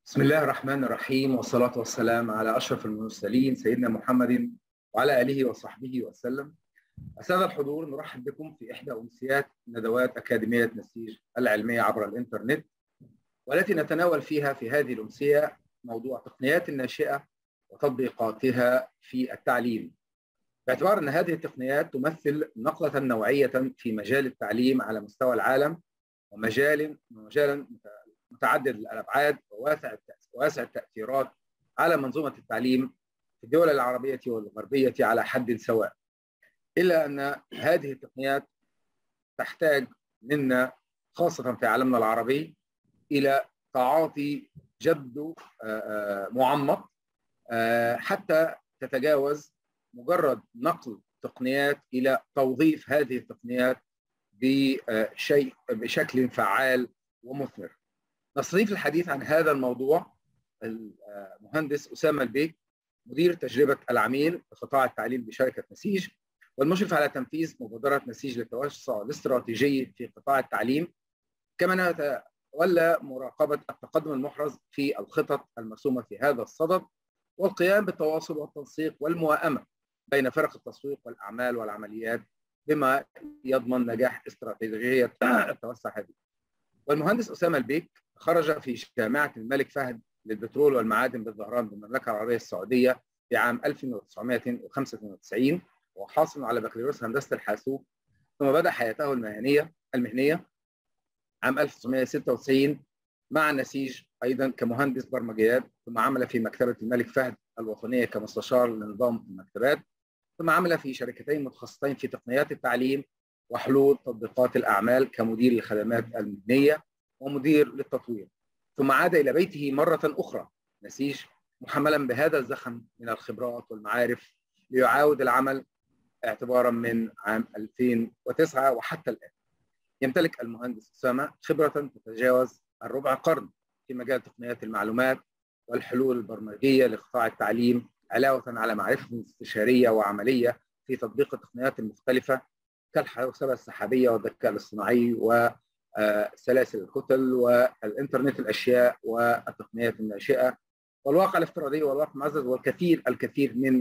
بسم الله الرحمن الرحيم، والصلاة والسلام على أشرف المرسلين سيدنا محمد وعلى آله وصحبه وسلم. السادة الحضور، نرحب بكم في إحدى أمسيات ندوات أكاديمية نسيج العلمية عبر الإنترنت، والتي نتناول فيها في هذه الأمسية موضوع تقنيات الناشئة وتطبيقاتها في التعليم، باعتبار أن هذه التقنيات تمثل نقلة نوعية في مجال التعليم على مستوى العالم، ومجال متعدد الأبعاد وواسع التأثيرات على منظومة التعليم في الدول العربية والغربية على حد سواء. إلا أن هذه التقنيات تحتاج منا خاصة في عالمنا العربي إلى تعاطي جد معمق حتى تتجاوز مجرد نقل تقنيات إلى توظيف هذه التقنيات بشكل فعال ومثمر. نستضيف الحديث عن هذا الموضوع المهندس أسامة البيك، مدير تجربة العميل بقطاع التعليم بشركة نسيج، والمشرف على تنفيذ مبادرة نسيج للتوسع الاستراتيجي في قطاع التعليم، كما يتولى مراقبة التقدم المحرز في الخطط المرسومة في هذا الصدد، والقيام بالتواصل والتنسيق والموائمة بين فرق التسويق والأعمال والعمليات بما يضمن نجاح استراتيجية التوسع هذه. والمهندس أسامة البيك خرج في جامعة الملك فهد للبترول والمعادن بالظهران بالمملكة العربية السعودية في عام 1995، وحاصل على بكالوريوس هندسة الحاسوب، ثم بدأ حياته المهنية عام 1996 مع نسيج أيضا كمهندس برمجيات، ثم عمل في مكتبة الملك فهد الوطنية كمستشار لنظام المكتبات، ثم عمل في شركتين متخصصتين في تقنيات التعليم وحلول تطبيقات الأعمال كمدير الخدمات المهنية ومدير للتطوير، ثم عاد إلى بيته مرة أخرى نسيج محملا بهذا الزخم من الخبرات والمعارف ليعاود العمل اعتبارا من عام 2009 وحتى الآن. يمتلك المهندس أسامة خبرة تتجاوز الربع قرن في مجال تقنيات المعلومات والحلول البرمجية لقطاع التعليم، علاوة على معرفة استشارية وعملية في تطبيق التقنيات المختلفة كالحوسبة السحابية والذكاء الاصطناعي وسلاسل الكتل والإنترنت الأشياء والتقنيات الناشئة والواقع الافتراضي والواقع المعزز الكثير من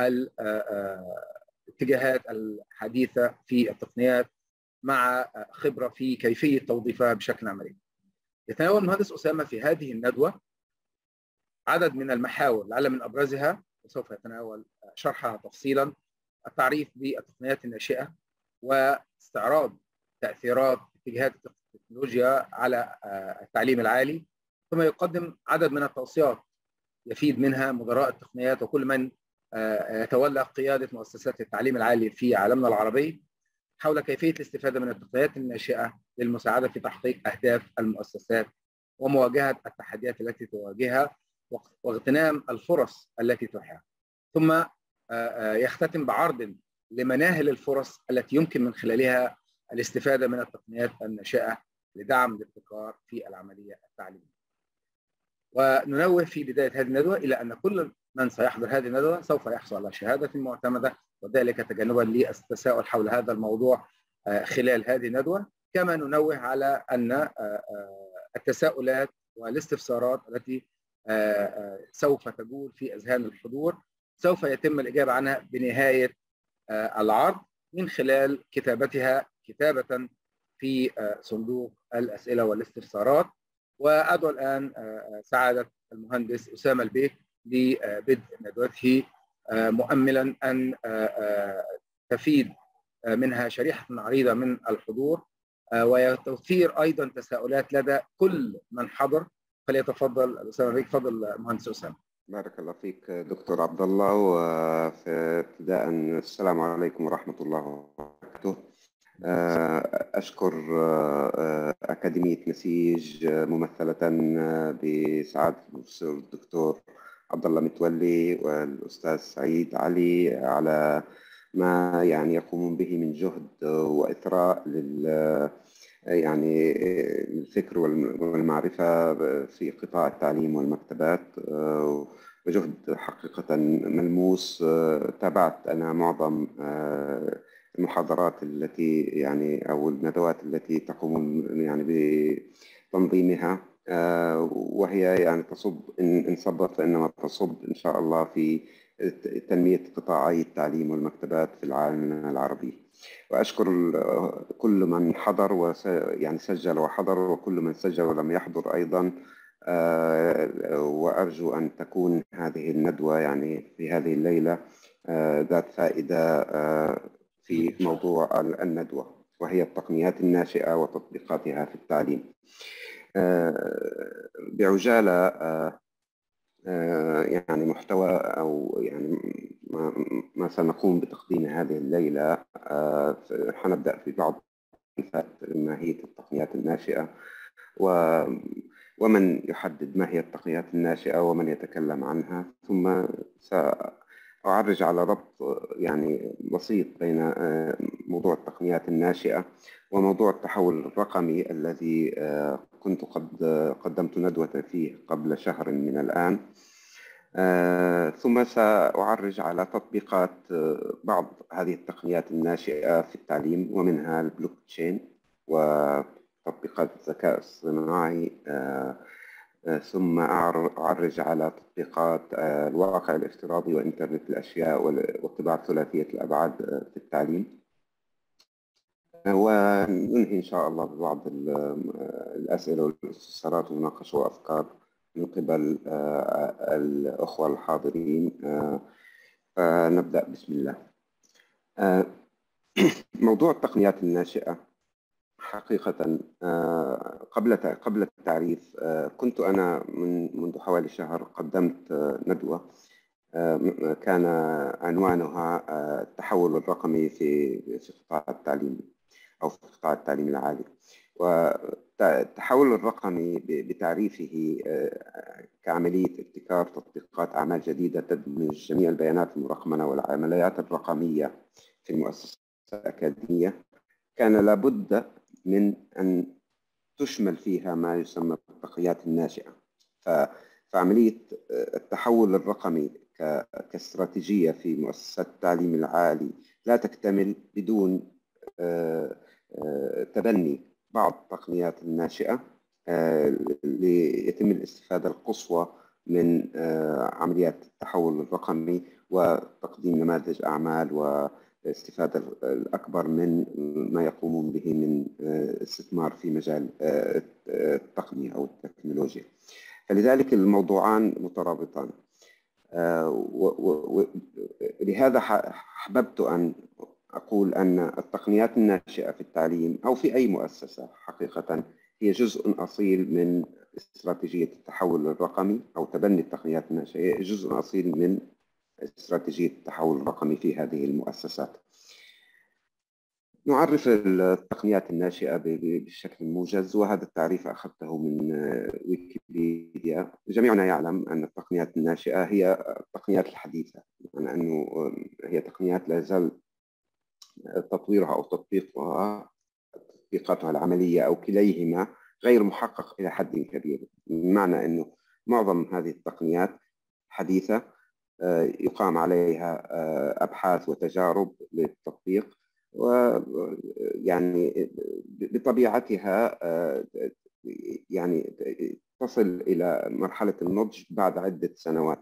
الاتجاهات الحديثة في التقنيات، مع خبرة في كيفية توظيفها بشكل عملي. يتناول المهندس أسامة في هذه الندوة عدد من المحاور، لعل من أبرزها وسوف يتناول شرحها تفصيلا التعريف بالتقنيات الناشئة واستعراض تأثيرات اتجاهات التكنولوجيا على التعليم العالي، ثم يقدم عدد من التوصيات يفيد منها مدراء التقنيات وكل من يتولى قيادة مؤسسات التعليم العالي في عالمنا العربي حول كيفية الاستفادة من التقنيات الناشئة للمساعدة في تحقيق أهداف المؤسسات ومواجهة التحديات التي تواجهها واغتنام الفرص التي تتيحها، ثم يختتم بعرض لمناهل الفرص التي يمكن من خلالها الاستفادة من التقنيات الناشئة لدعم الابتكار في العملية التعليمية. وننوه في بداية هذه الندوة إلى أن كل من سيحضر هذه الندوة سوف يحصل على شهادة معتمدة، وذلك تجنبا للتساؤل حول هذا الموضوع خلال هذه الندوة. كما ننوه على أن التساؤلات والاستفسارات التي سوف تجول في أذهان الحضور سوف يتم الإجابة عنها بنهاية العرض من خلال كتابتها كتابة في صندوق الأسئلة والاستفسارات. وأدعو الآن سعادة المهندس أسامة البيك لبدء ندوته، مؤملا أن تفيد منها شريحة عريضة من الحضور وتثير أيضا تساؤلات لدى كل من حضر. فليتفضل أسامة البيك. تفضل مهندس أسامة. بارك الله فيك دكتور عبد الله. وفي ابتداء السلام عليكم ورحمة الله وبركاته. أشكر أكاديمية نسيج ممثلة بسعادة البروفيسور الدكتور عبد الله متولي والأستاذ سعيد علي على ما يقومون به من جهد وإثراء الفكر والمعرفة في قطاع التعليم والمكتبات، وجهد حقيقة ملموس. تابعت أنا معظم المحاضرات التي أو الندوات التي تقومون بتنظيمها وهي يعني تصب إن صبت فإنما تصب إن شاء الله في تنمية قطاعي التعليم والمكتبات في العالم العربي. وأشكر كل من حضر يعني سجل وحضر، وكل من سجل ولم يحضر أيضا. وأرجو أن تكون هذه الندوة يعني في هذه الليلة ذات فائدة في موضوع الندوة، وهي التقنيات الناشئة وتطبيقاتها في التعليم. بعجالة يعني محتوى أو يعني ما سنقوم بتقديمه هذه الليلة. حنبدأ في بعض ماهية التقنيات الناشئة، ومن يحدد ما هي التقنيات الناشئة ومن يتكلم عنها، ثم سأعرج على ربط يعني بسيط بين موضوع التقنيات الناشئة وموضوع التحول الرقمي الذي كنت قد قدمت ندوة فيه قبل شهر من الآن. ثم سأعرج على تطبيقات بعض هذه التقنيات الناشئة في التعليم، ومنها البلوك تشين وتطبيقات الذكاء الصناعي. ثم أعرج على تطبيقات الواقع الافتراضي وإنترنت الأشياء والطباعة ثلاثية الأبعاد في التعليم. وننهي إن شاء الله ببعض الأسئلة والاستفسارات ومناقشة وأفكار من قبل الأخوة الحاضرين. فنبدأ بسم الله. موضوع التقنيات الناشئة حقيقة قبل التعريف، كنت أنا منذ حوالي شهر قدمت ندوة كان عنوانها التحول الرقمي في قطاع التعليم أو في قطاع التعليم العالي. والتحول الرقمي بتعريفه كعملية ابتكار تطبيقات أعمال جديدة تدمج جميع البيانات المرقمنة والعمليات الرقمية في المؤسسة الأكاديمية، كان لابد من أن تشمل فيها ما يسمى بالتقنيات الناشئة. فعملية التحول الرقمي كاستراتيجية في مؤسسات التعليم العالي لا تكتمل بدون تبني بعض التقنيات الناشئة ليتم الاستفادة القصوى من عمليات التحول الرقمي وتقديم نماذج أعمال والاستفادة الأكبر من ما يقومون به من استثمار في مجال التقنية أو التكنولوجيا. فلذلك الموضوعان مترابطان. لهذا حببت أن أقول أن التقنيات الناشئة في التعليم أو في أي مؤسسة حقيقة هي جزء أصيل من استراتيجية التحول الرقمي، أو تبني التقنيات الناشئة جزء أصيل من استراتيجية التحول الرقمي في هذه المؤسسات. نعرف التقنيات الناشئة بشكل موجز، وهذا التعريف أخذته من ويكيبيديا. جميعنا يعلم أن التقنيات الناشئة هي التقنيات الحديثة، يعني أنه هي تقنيات لا يزال تطويرها أو تطبيقاتها العملية أو كليهما غير محقق إلى حد كبير، بمعنى أنه معظم هذه التقنيات حديثة يقام عليها أبحاث وتجارب للتطبيق، ويعني بطبيعتها يعني تصل إلى مرحلة النضج بعد عدة سنوات.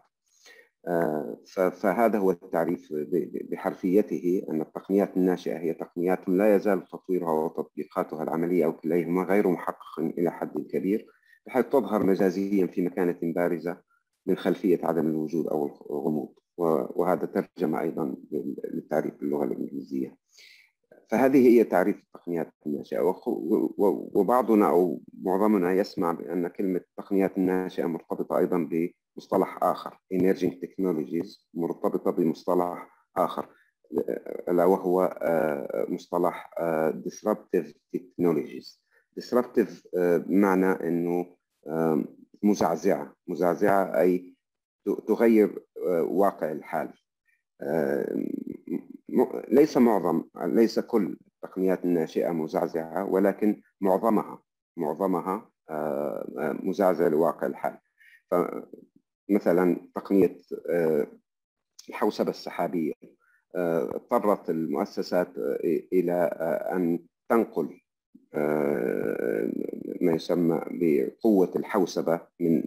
فهذا هو التعريف بحرفيته، أن التقنيات الناشئة هي تقنيات لا يزال تطويرها وتطبيقاتها العملية أو كليهما غير محقق إلى حد كبير، بحيث تظهر مجازيا في مكانة بارزة من خلفية عدم الوجود أو الغموض. وهذا ترجمة أيضا للتعريف باللغة الإنجليزية. فهذه هي تعريف التقنيات الناشئة. وبعضنا أو معظمنا يسمع بأن كلمة التقنيات الناشئة مرتبطة أيضا بمصطلح آخر Emerging Technologies، مرتبطة بمصطلح آخر ألا وهو مصطلح Disruptive Technologies. Disruptive بمعنى أنه مزعزعة أي تغير واقع الحال. ليس كل التقنيات الناشئة مزعزعة، ولكن معظمها مزعزع لواقع الحال. فمثلا تقنية الحوسبة السحابية اضطرت المؤسسات إلى أن تنقل ما يسمى بقوة الحوسبة من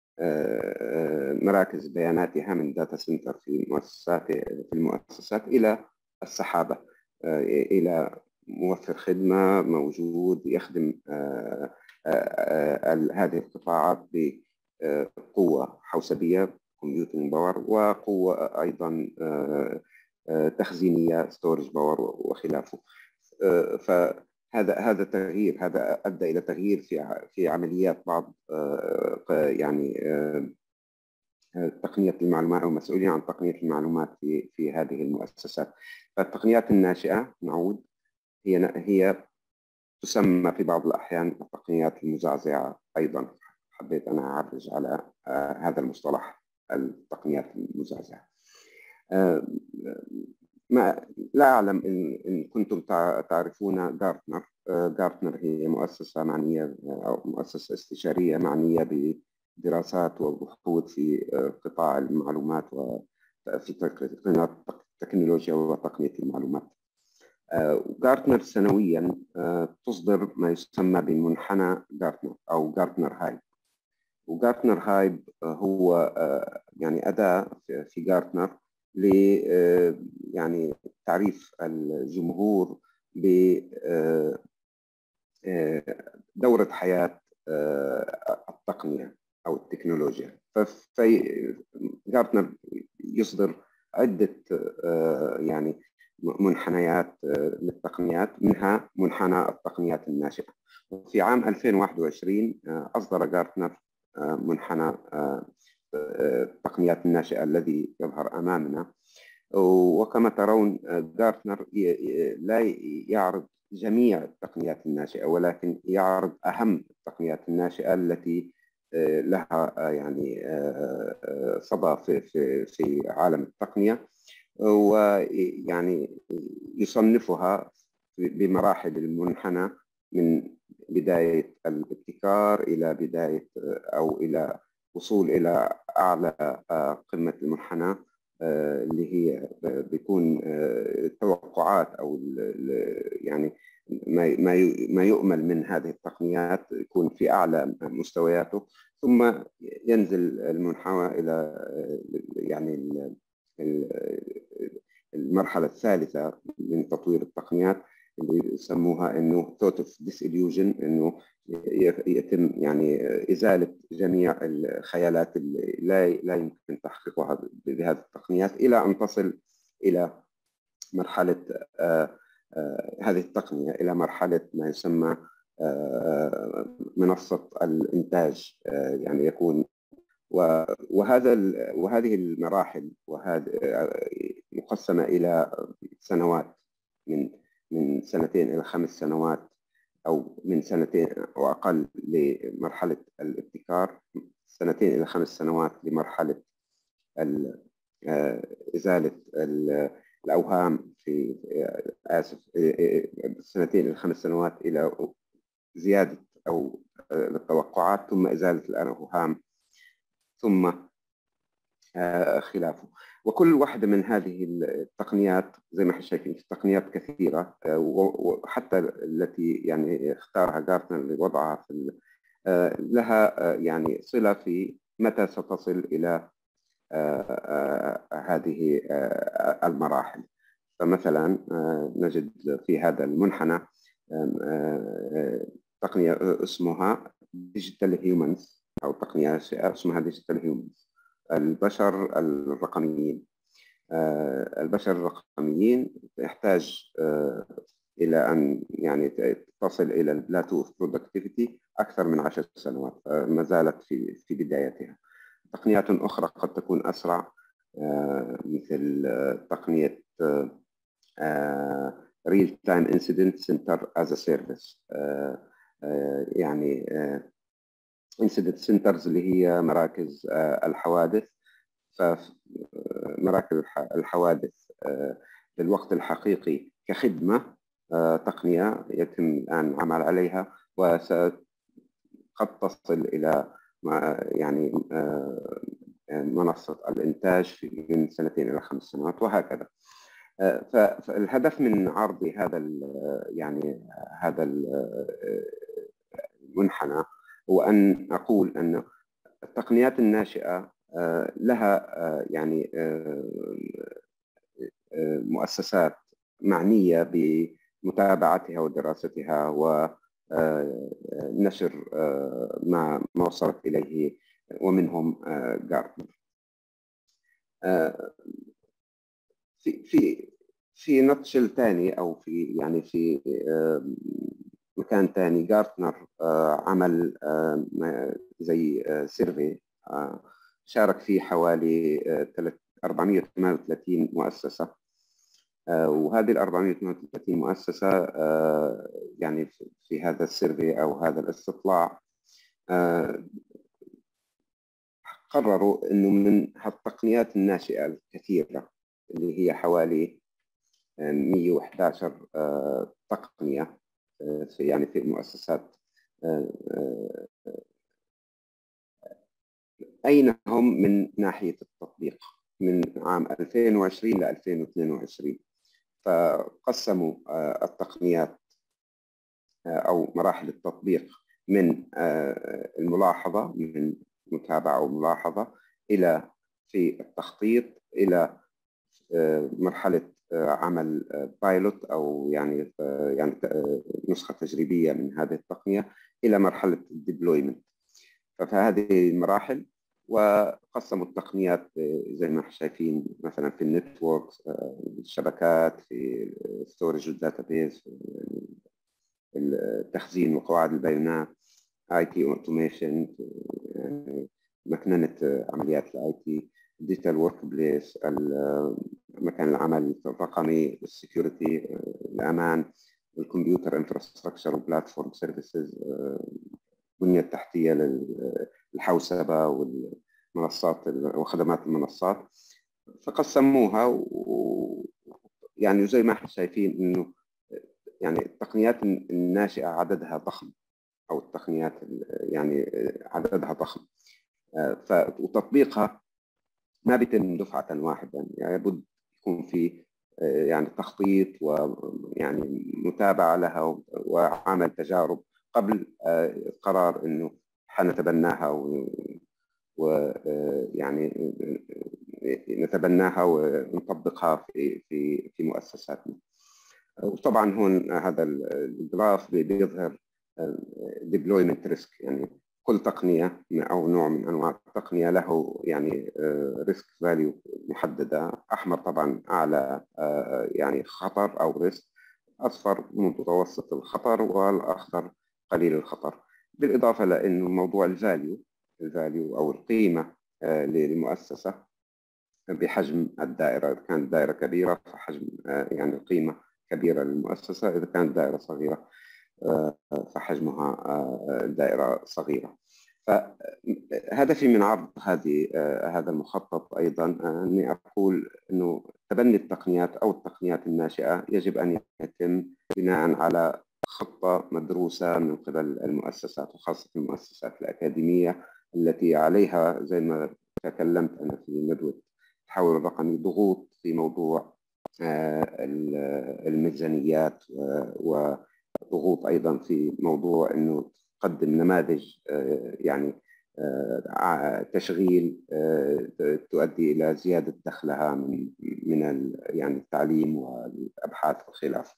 مراكز بياناتها من داتا سنتر في المؤسسات إلى السحابة، إلى موفر خدمة موجود يخدم هذه القطاعات بقوة حوسبية كومبيوتنج باور، وقوة أيضا تخزينية ستورج باور وخلافه. فهذا تغيير، هذا أدى إلى تغيير في عمليات بعض يعني تقنية المعلومات أو مسؤولين عن تقنية المعلومات في هذه المؤسسات. فالتقنيات الناشئة نعود هي تسمى في بعض الأحيان التقنيات المزعزعة أيضا. حبيت أنا أعرج على هذا المصطلح، التقنيات المزعزعة. لا أعلم إن كنتم تعرفون جارتنر. جارتنر هي مؤسسة معنية أو مؤسسة استشارية معنية بدراسات وبحوث في قطاع المعلومات وفي التكنولوجيا وتقنية المعلومات. جارتنر سنويا تصدر ما يسمى بمنحنى جارتنر أو جارتنر هايب. وجارتنر هايب هو يعني أداة في جارتنر ل يعني تعريف الجمهور بدورة حياة التقنية أو التكنولوجيا. ففي جارتنر يصدر عدة يعني منحنيات للتقنيات، منها منحنى التقنيات الناشئة. وفي عام 2021 أصدر جارتنر منحنى التقنيات الناشئة الذي يظهر أمامنا. وكما ترون جارتنر لا يعرض جميع التقنيات الناشئة، ولكن يعرض أهم التقنيات الناشئة التي لها يعني صدى في عالم التقنية، ويعني يصنفها بمراحل المنحنى من بداية الابتكار إلى بداية أو إلى وصول إلى أعلى قمة المنحنى، اللي هي بيكون توقعات أو يعني ما يؤمل من هذه التقنيات يكون في أعلى مستوياته، ثم ينزل المنحنى إلى يعني المرحلة الثالثة من تطوير التقنيات اللي يسموها إنه thought of disillusion، إنه يتم يعني إزالة جميع الخيالات اللي لا يمكن تحقيقها بهذه التقنيات، إلى أن تصل إلى مرحلة هذه التقنية إلى مرحلة ما يسمى منصة الإنتاج. يعني يكون وهذه المراحل مقسمة إلى سنوات، من 2 إلى 5 سنوات، أو من 2 أو أقل لمرحلة الابتكار، 2 إلى 5 سنوات لمرحلة إزالة الأوهام في 2 إلى 5 سنوات إلى زيادة أو التوقعات، ثم إزالة الأوهام، ثم خلافه. وكل واحدة من هذه التقنيات زي ما احنا شايفين في تقنيات كثيرة، وحتى التي يعني اختارها جارتنر لوضعها في لها يعني صلة في متى ستصل إلى هذه المراحل. فمثلا نجد في هذا المنحنى تقنية اسمها ديجيتال هيومنز، أو تقنية اسمها ديجيتال هيومنز، البشر الرقميين. البشر الرقميين يحتاج إلى أن يعني تصل إلى البلاتو اوف برودكتيفيتي أكثر من 10 سنوات، ما زالت في بدايتها. تقنيات أخرى قد تكون أسرع، مثل تقنية Real Time Incident Center as a Service. يعني Incident Centers اللي هي مراكز الحوادث. فمراكز الحوادث للوقت الحقيقي كخدمة، تقنية يتم الآن العمل عليها، وقد تصل إلى يعني منصة الإنتاج من 2 إلى 5 سنوات، وهكذا. فالهدف من عرض هذا يعني هذا المنحنى هو أن أقول أن التقنيات الناشئة لها يعني مؤسسات معنية بمتابعتها ودراستها ونشر ما وصلت إليه، ومنهم جارتنر. في نطشل ثاني أو في مكان ثاني، جارتنر عمل زي سيرفي شارك فيه حوالي 438 مؤسسة، وهذه ال 438 مؤسسة يعني في هذا السيرفي أو هذا الاستطلاع قرروا أنه من التقنيات الناشئة الكثيرة اللي هي حوالي 111 تقنية في المؤسسات، أين هم من ناحية التطبيق من عام 2020 ل 2022. فقسموا التقنيات أو مراحل التطبيق من الملاحظة، من متابعة وملاحظة، إلى في التخطيط، إلى مرحلة عمل بايلوت أو يعني نسخة تجريبية من هذه التقنية، إلى مرحلة الديبلويمنت. فهذه المراحل، وقسموا التقنيات زي ما شايفين مثلا في النتورك، الشبكات، في ستورج والداتابيز، التخزين وقواعد البيانات، IT اوتوميشن، مكننة عمليات الاي تي، ديجيتال ورك بليس، مكان العمل الرقمي، السكيورتي، الامان، الكمبيوتر انفراستراكشر وبلاتفورم سيرفيسز، البنية التحتية للحوسبة والمنصات وخدمات المنصات. فقسموها يعني زي ما احنا شايفين انه يعني التقنيات الناشئة عددها ضخم، او التقنيات يعني عددها ضخم، وتطبيقها ما بيتم دفعة واحدة، يعني لابد يكون في يعني تخطيط ويعني متابعة لها وعمل تجارب قبل القرار انه حنتبناها ويعني نتبناها ونطبقها في مؤسساتنا. وطبعا هون هذا الجراف بيظهر deployment risk، يعني كل تقنية أو نوع من أنواع التقنية له يعني risk value محددة. أحمر طبعا أعلى يعني خطر أو risk، أصفر متوسط الخطر، والأخضر قليل الخطر. بالإضافة لأنه موضوع الفاليو أو القيمة للمؤسسة بحجم الدائرة. إذا كانت الدائرة كبيرة فحجم يعني القيمة كبيرة للمؤسسة، إذا كانت دائرة صغيرة فحجمها دائرة صغيرة. فهدفي من عرض هذا المخطط أيضا أني أقول أنه تبني التقنيات أو التقنيات الناشئة يجب أن يتم بناء على خطة مدروسة من قبل المؤسسات، وخاصة المؤسسات الأكاديمية التي عليها زي ما تكلمت أنا في ندوة التحول الرقمي ضغوط في موضوع الميزانيات، وضغوط أيضا في موضوع أنه تقدم نماذج يعني تشغيل تؤدي إلى زيادة دخلها من يعني التعليم والأبحاث وخلافه.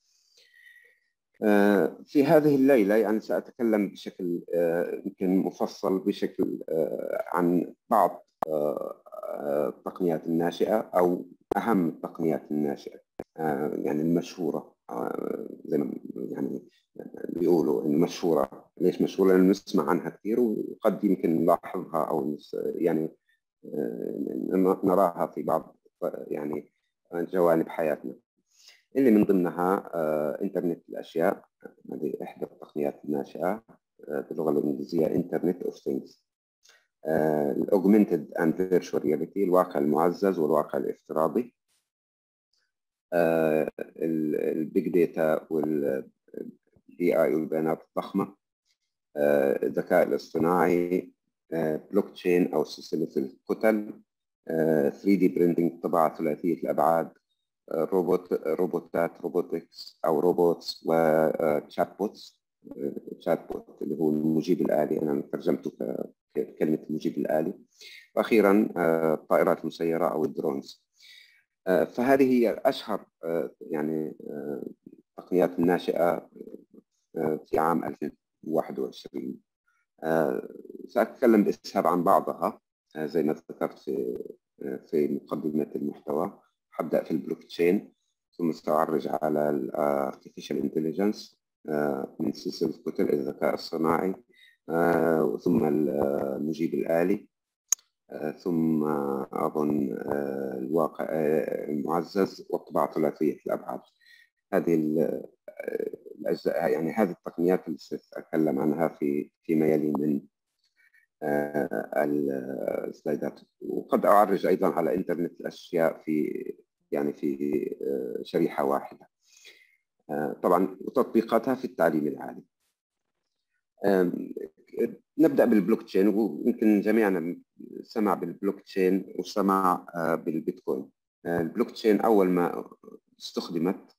في هذه الليلة يعني سأتكلم بشكل يمكن مفصل بشكل عن بعض التقنيات الناشئة أو أهم التقنيات الناشئة يعني المشهورة، زي ما يعني بيقولوا إنه مشهورة. ليش مشهورة؟ لأنه نسمع عنها كثير، وقد يمكن نلاحظها أو يعني نراها في بعض يعني جوانب حياتنا، اللي من ضمنها إنترنت الأشياء. هذه إحدى التقنيات الناشئة باللغة الإنجليزية Internet of Things. الأوجمنتد أند فيرتشوال رياليتي، الواقع المعزز والواقع الافتراضي. البيج داتا والبي اي والبيانات الضخمة. الذكاء الاصطناعي. بلوك تشين أو سلسلة الكتل. 3D برينتنج، الطباعة ثلاثية الأبعاد. روبوتات، روبوتكس أو روبوتس وتشات بوتس، الشات بوت اللي هو المجيب الآلي، أنا ترجمته ككلمة المجيب الآلي. وأخيرا الطائرات المسيرة أو الدرونز. فهذه هي أشهر يعني التقنيات الناشئة في عام 2021. سأتكلم بإسهاب عن بعضها زي ما ذكرت في مقدمة المحتوى. حبدأ في البلوك تشين، ثم سأعرج على الارتفيشال انتليجنس من سلسلة كتل الذكاء الصناعي، ثم المجيب الآلي، ثم أظن الواقع المعزز والطباعة ثلاثية الأبعاد. هذه الأجزاء، يعني هذه التقنيات اللي سأتكلم عنها فيما يلي من السلايدات. وقد أعرج أيضا على إنترنت الأشياء في شريحة واحدة، طبعا وتطبيقاتها في التعليم العالي. نبدأ بالبلوك تشين، ويمكن جميعنا سمع بالبلوك تشين وسمع بالبيتكوين. البلوك تشين أول ما استخدمت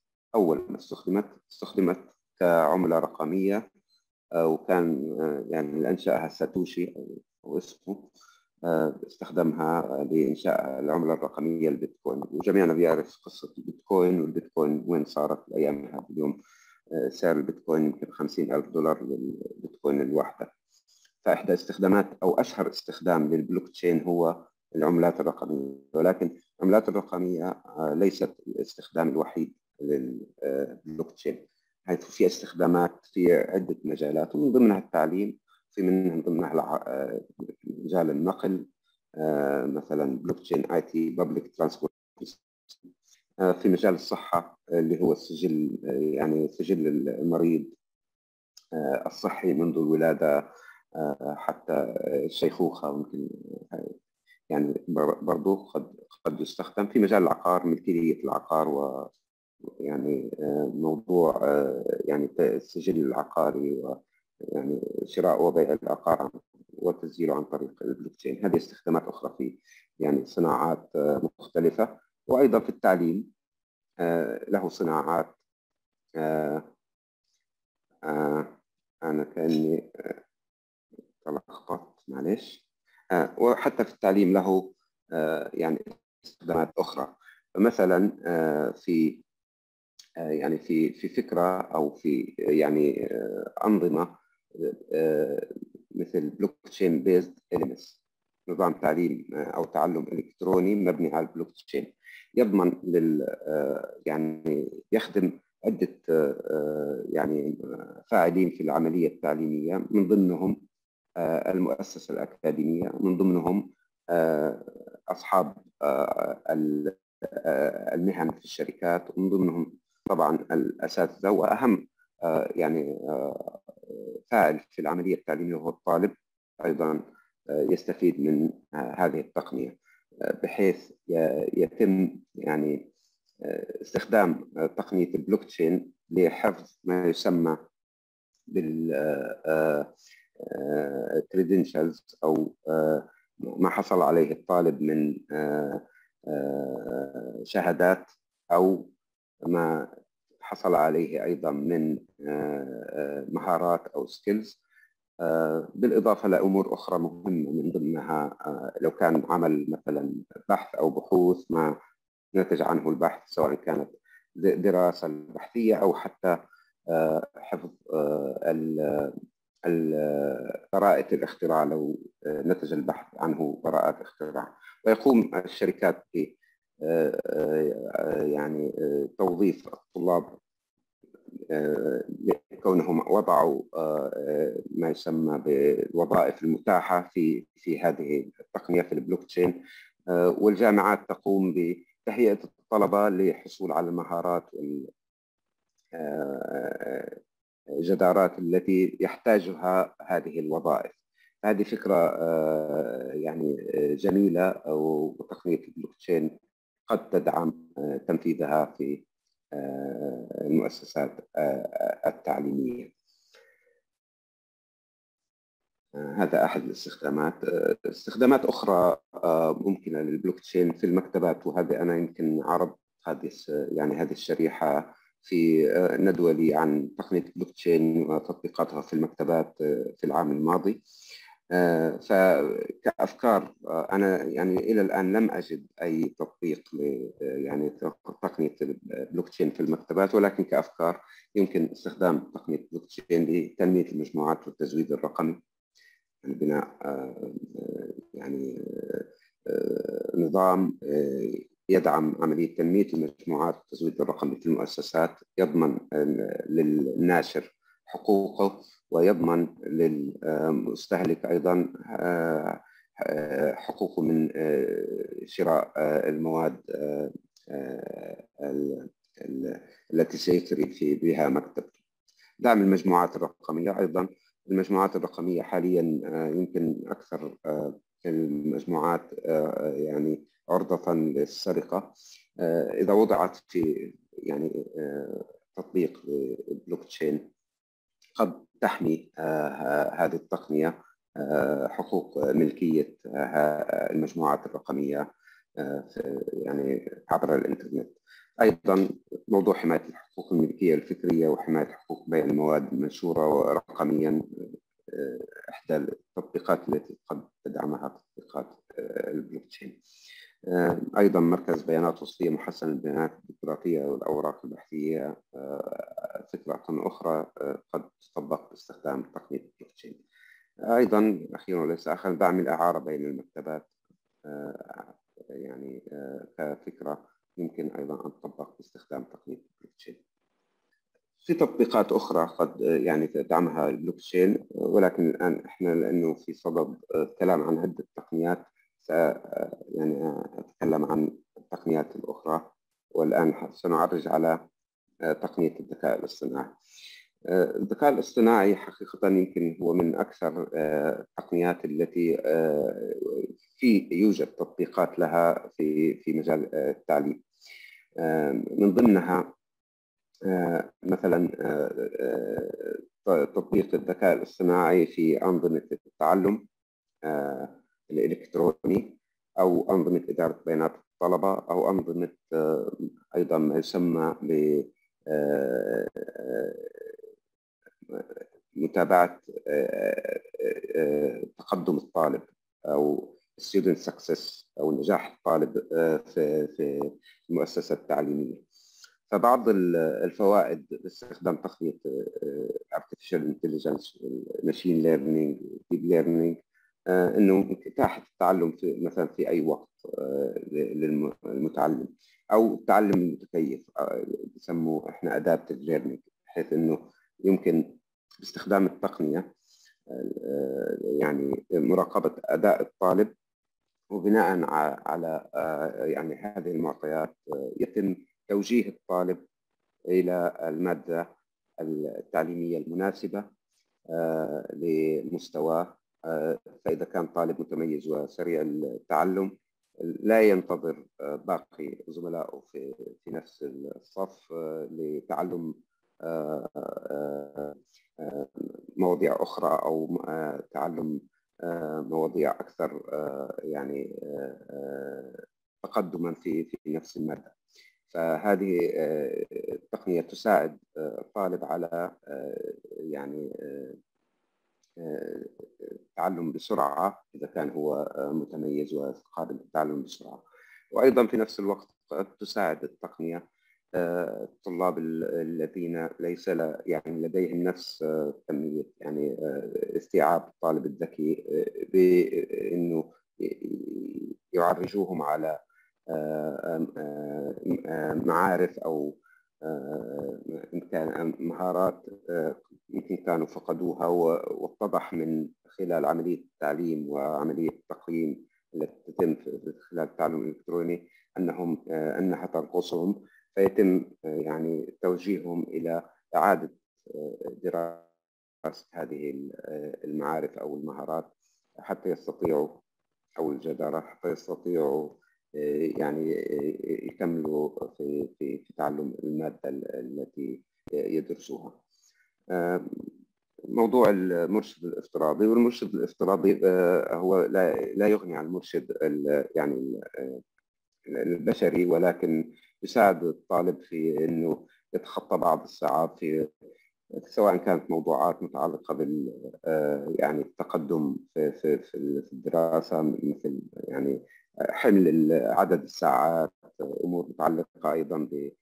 كعملة رقمية، وكان يعني اللي أنشأها ساتوشي أو اسمه، استخدمها لإنشاء العملة الرقمية البيتكوين. وجميعنا بيعرف قصة البيتكوين، والبيتكوين وين صارت الأيام هذه. اليوم سعر البيتكوين يمكن $50,000 للبيتكوين الواحدة. فإحدى استخدامات أو أشهر استخدام للبلوك تشين هو العملات الرقمية، ولكن العملات الرقمية ليست الاستخدام الوحيد للبلوك تشين، حيث في استخدامات في عدة مجالات، ومن ضمنها التعليم، من ضمنها مجال النقل، مثلا بلوك تشين IT Public Transport. في مجال الصحة اللي هو السجل، يعني سجل المريض الصحي منذ الولادة حتى الشيخوخة، ممكن يعني برضو قد يستخدم. في مجال العقار، ملكية العقار، ويعني موضوع يعني السجل العقاري، ويعني شراء وبيع العقار وتسجيله عن طريق البلوك تشين. هذه استخدامات أخرى في يعني صناعات مختلفة. وأيضا في التعليم له صناعات. أنا كأني تلخبطت، معلش. وحتى في التعليم له يعني استخدامات أخرى. مثلا في يعني في فكرة أو في يعني أنظمة مثل بلوك تشين بيزد إليمنتس، نظام تعليم أو تعلم إلكتروني مبني على البلوك تشين، يضمن يعني يخدم عدة يعني فاعلين في العملية التعليمية، من ضمنهم المؤسسة الأكاديمية، من ضمنهم أصحاب المهن في الشركات، ومن ضمنهم طبعا الأساتذة، وأهم يعني فاعل في العملية التعليمية وهو الطالب أيضا يستفيد من هذه التقنية، بحيث يتم يعني استخدام تقنية البلوك تشين لحفظ ما يسمى بال credentials أو ما حصل عليه الطالب من شهادات، أو ما حصل عليه أيضا من مهارات أو سكيلز، بالإضافة لأمور أخرى مهمة، من ضمنها لو كان عمل مثلا بحث أو بحوث ما نتج عنه البحث، سواء كانت دراسة بحثية أو حتى حفظ براءة الاختراع، لو نتج البحث عنه براءة اختراع. ويقوم الشركات ب يعني توظيف الطلاب كونهم وضعوا ما يسمى بالوظائف المتاحة في هذه التقنية في البلوك تشين. والجامعات تقوم بتهيئة الطلبة للحصول على المهارات والجدارات التي يحتاجها هذه الوظائف. هذه فكرة يعني جميلة، وتقنية البلوك تشين قد تدعم تنفيذها في المؤسسات التعليمية. هذا أحد الاستخدامات. استخدامات أخرى ممكنة للبلوك تشين في المكتبات، وهذا أنا يمكن عرض هذه الشريحة في ندوة لي عن تقنية البلوك تشين وتطبيقاتها في المكتبات في العام الماضي. فكأفكار أنا يعني إلى الآن لم أجد أي تطبيق يعني تقنية البلوك تشين في المكتبات، ولكن كأفكار يمكن استخدام تقنية البلوك تشين لتنمية المجموعات والتزويد الرقمي، يعني بناء يعني نظام يدعم عملية تنمية المجموعات والتزويد الرقمي في المؤسسات، يضمن للناشر حقوقه ويضمن للمستهلك أيضا حقوقه من شراء المواد التي سيثري بها مكتبته. دعم المجموعات الرقمية أيضا. المجموعات الرقمية حاليا يمكن أكثر المجموعات يعني عرضة للسرقة. إذا وضعت في يعني تطبيق البلوك تشين قد تحمي هذه التقنية حقوق ملكية المجموعات الرقمية يعني عبر الإنترنت. أيضا موضوع حماية الحقوق الملكية الفكرية وحماية حقوق بيع المواد المنشورة رقميا إحدى التطبيقات التي قد تدعمها تطبيقات البلوك تشين. أيضا مركز بيانات وصفية محسن البيانات الديمقراطية والأوراق البحثية فكرة أخرى قد تطبق باستخدام تقنية البلوك تشين. أيضا أخيرا وليس آخرا دعم الإعارة بين المكتبات يعني كفكرة يمكن أيضا أن تطبق باستخدام تقنية البلوك تشين. في تطبيقات أخرى قد يعني تدعمها البلوك تشين، ولكن الآن إحنا لأنه في صدد الكلام عن عدة تقنيات يعني أتكلم عن التقنيات الأخرى، والآن سنعرج على تقنية الذكاء الاصطناعي. الذكاء الاصطناعي حقيقة يمكن هو من أكثر التقنيات التي يوجد تطبيقات لها في مجال التعليم. من ضمنها مثلا تطبيق الذكاء الاصطناعي في أنظمة التعلم الإلكتروني، أو أنظمة إدارة بيانات الطلبة، أو أنظمة أيضا ما يسمى ب متابعة تقدم الطالب أو student success أو نجاح الطالب في المؤسسة التعليمية. فبعض الفوائد باستخدام تقنية artificial intelligence machine learning deep learning انه اتاحه التعلم في مثلا في اي وقت للمتعلم، او التعلم المتكيف بيسموه احنا adaptive learning، بحيث انه يمكن باستخدام التقنيه يعني مراقبه اداء الطالب، وبناء على يعني هذه المعطيات يتم توجيه الطالب الى الماده التعليميه المناسبه لمستواه. فإذا كان طالب متميز وسريع التعلم لا ينتظر باقي زملائه في نفس الصف لتعلم مواضيع أخرى أو تعلم مواضيع أكثر يعني تقدما في نفس المادة. فهذه التقنية تساعد الطالب على يعني التعلم بسرعة إذا كان هو متميز وقادر للتعلم بسرعة. وأيضا في نفس الوقت قد تساعد التقنية الطلاب الذين ليس يعني لديهم نفس كمية يعني استيعاب الطالب الذكي، بأنه يعرجوهم على معارف أو مهارات يمكن كانوا فقدوها، واتضح من خلال عملية التعليم وعملية التقييم التي تتم خلال التعلم الإلكتروني أنها تنقصهم، فيتم يعني توجيههم إلى إعادة دراسة هذه المعارف أو المهارات حتى يستطيعوا، أو الجدارة حتى يستطيعوا يعني يكملوا في تعلم المادة التي يدرسوها. موضوع المرشد الافتراضي، والمرشد الافتراضي هو لا يغني عن المرشد يعني البشري، ولكن يساعد الطالب في انه يتخطى بعض الساعات في سواء كانت موضوعات متعلقة بال يعني التقدم في الدراسة، مثل يعني حمل عدد الساعات، أمور متعلقة أيضا ب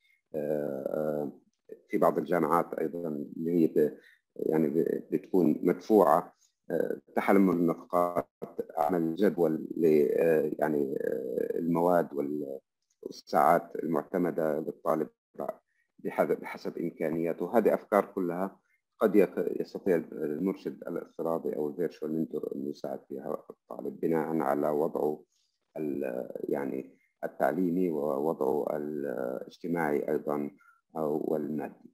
في بعض الجامعات أيضا اللي هي يعني بتكون مدفوعة، تحمل النفقات، عمل جدول ل يعني المواد والساعات المعتمدة للطالب بحسب إمكانياته. هذه أفكار كلها قد يستطيع المرشد الافتراضي أو الفيرتشوال منتور أن يساعد فيها الطالب بناء على وضعه يعني التعليمي ووضعه الاجتماعي أيضا والمادي.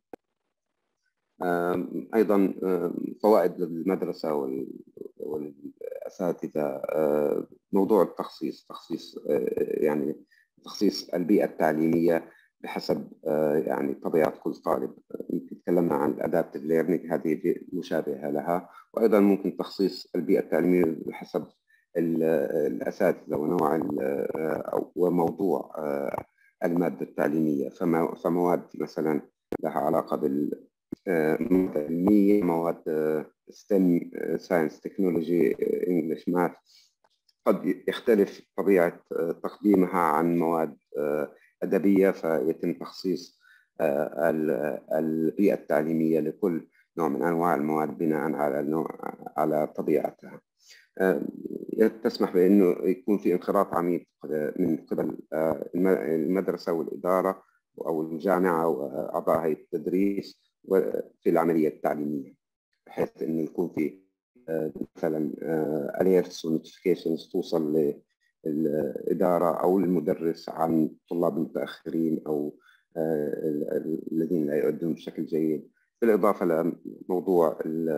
أيضا فوائد المدرسة والأساتذة، موضوع تخصيص يعني تخصيص البيئة التعليمية بحسب يعني طبيعة كل طالب. يمكن تكلمنا عن الأدابتيف ليرنينج، هذه مشابهة لها. وأيضا ممكن تخصيص البيئة التعليمية بحسب الأساتذة ونوع وموضوع المادة التعليمية. فمواد مثلا لها علاقة مواد علمية، مواد STEM ساينس تكنولوجي انجلش ماث، قد يختلف طبيعة تقديمها عن مواد أدبية، فيتم تخصيص البيئة التعليمية لكل نوع من أنواع المواد بناء على طبيعتها. تسمح بأنه يكون في انخراط عميق من قبل المدرسة والإدارة أو الجامعة وأعضاء هيئة التدريس في العملية التعليمية، بحيث أنه يكون في مثلا alerts ونوتيفيكيشنز توصل للإدارة أو المدرس عن الطلاب المتأخرين أو الذين لا يؤدون بشكل جيد، بالإضافة لموضوع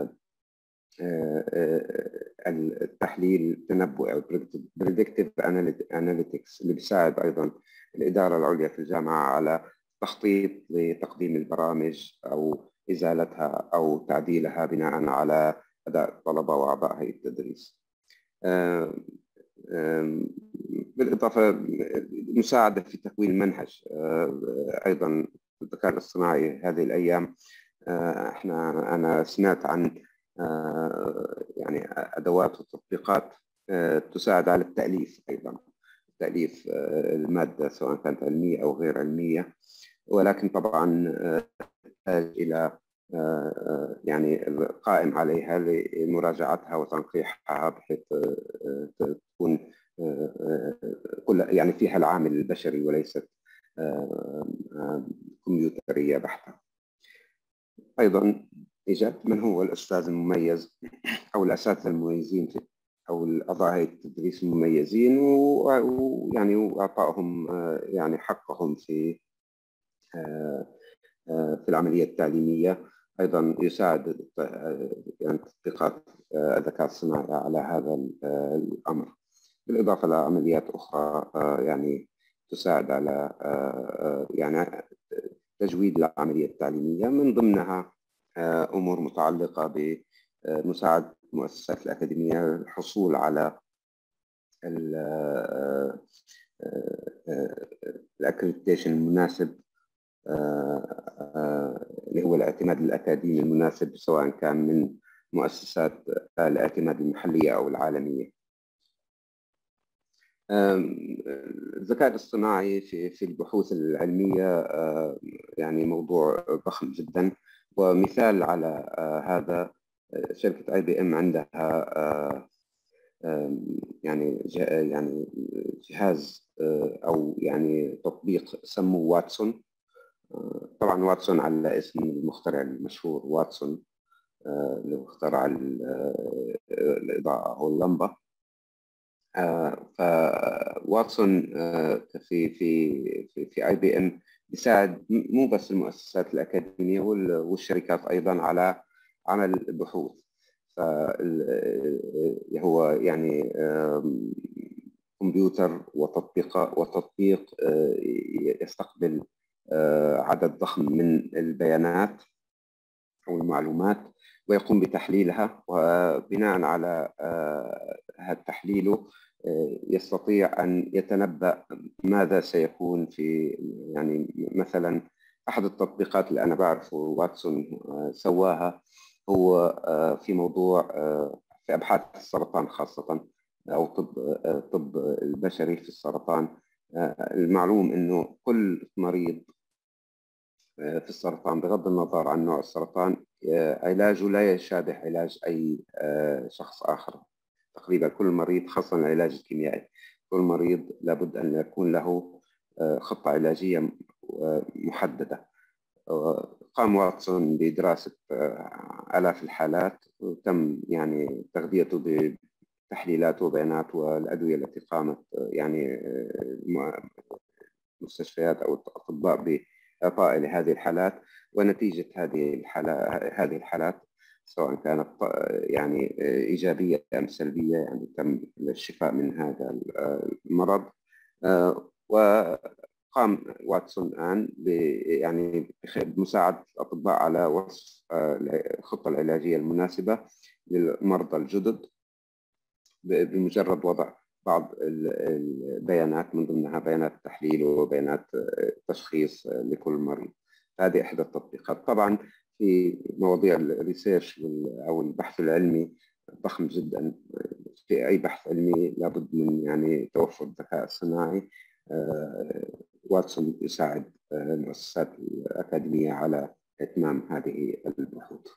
التحليل التنبؤي أو predictive analytics اللي بيساعد أيضا الإدارة العليا في الجامعة على تخطيط لتقديم البرامج أو إزالتها أو تعديلها بناء على أداء الطلبة وأعضاء هيئة التدريس. بالإضافة مساعدة في تكوين المنهج. أيضا الذكاء الاصطناعي هذه الأيام أنا سمعت عن يعني أدوات وتطبيقات تساعد على التأليف، أيضا تأليف المادة سواء كانت علمية أو غير علمية، ولكن طبعا تحتاج إلى يعني القائم عليها لمراجعتها وتنقيحها بحيث تكون يعني فيها العامل البشري وليست كمبيوترية بحتة. أيضا إيجاد من هو الأستاذ المميز أو الأساتذة المميزين أو الأعضاء هيئة التدريس المميزين، ويعني وإعطائهم يعني حقهم في العملية التعليمية. أيضا يساعد يعني تطبيقات الذكاء الصناعي على هذا الأمر، بالإضافة لعمليات أخرى يعني تساعد على يعني تجويد العملية التعليمية، من ضمنها أمور متعلقة بمساعدة المؤسسات الأكاديمية الحصول على الأكريديتيشن المناسب، اللي هو الاعتماد الأكاديمي المناسب، سواء كان من مؤسسات الاعتماد المحلية أو العالمية. الذكاء الاصطناعي في البحوث العلمية يعني موضوع ضخم جدا، ومثال على هذا شركة IBM عندها يعني جهاز أو يعني تطبيق سموه واتسون. طبعا واتسون على اسم المخترع المشهور واتسون اللي اخترع الإضاءة أو اللمبة. فواتسون في IBM يساعد مو بس المؤسسات الأكاديمية والشركات أيضا على عمل بحوث. هو يعني كمبيوتر وتطبيق يستقبل عدد ضخم من البيانات أو المعلومات ويقوم بتحليلها، وبناء على هذا تحليله يستطيع أن يتنبأ ماذا سيكون في يعني مثلا أحد التطبيقات اللي أنا بعرفه واتسون سواها هو في موضوع في أبحاث السرطان خاصة، أو طب البشري في السرطان. المعلوم إنه كل مريض في السرطان بغض النظر عن نوع السرطان علاجه لا يشابه علاج أي شخص آخر. تقريبا كل مريض، خاصة العلاج الكيميائي، كل مريض لابد أن يكون له خطة علاجية محددة. قام واتسون بدراسة آلاف الحالات، وتم يعني تغذيته بتحليلات وبيانات والأدوية التي قامت يعني مستشفيات أو الأطباء بإعطاء لهذه الحالات. ونتيجة هذه الحالات سواء كانت يعني إيجابية أم سلبية، يعني تم الشفاء من هذا المرض. وقام واتسون الآن يعني بمساعدة الأطباء على وصف الخطة العلاجية المناسبة للمرضى الجدد بمجرد وضع بعض البيانات، من ضمنها بيانات تحليل وبيانات تشخيص لكل مريض. هذه إحدى التطبيقات. طبعا في مواضيع الريسيرش أو البحث العلمي ضخم جدا. في أي بحث علمي لابد من يعني توفر الذكاء الصناعي. واتسون يساعد المؤسسات الأكاديمية على إتمام هذه البحوث.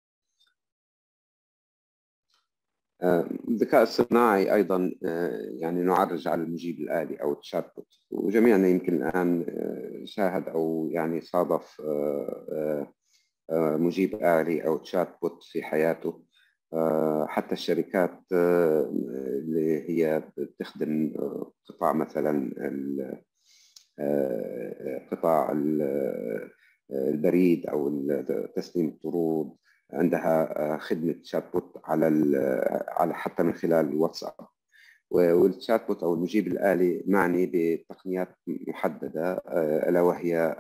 الذكاء الصناعي أيضا يعني نعرج على المجيب الآلي أو التشات بوت، وجميعنا يمكن الآن شاهد أو يعني صادف مجيب آلي أو تشات بوت في حياته. حتى الشركات اللي هي بتخدم قطاع مثلا قطاع البريد أو تسليم الطرود عندها خدمة شات بوت على حتى من خلال الواتساب. والشات بوت أو المجيب الآلي معني بتقنيات محددة، ألا وهي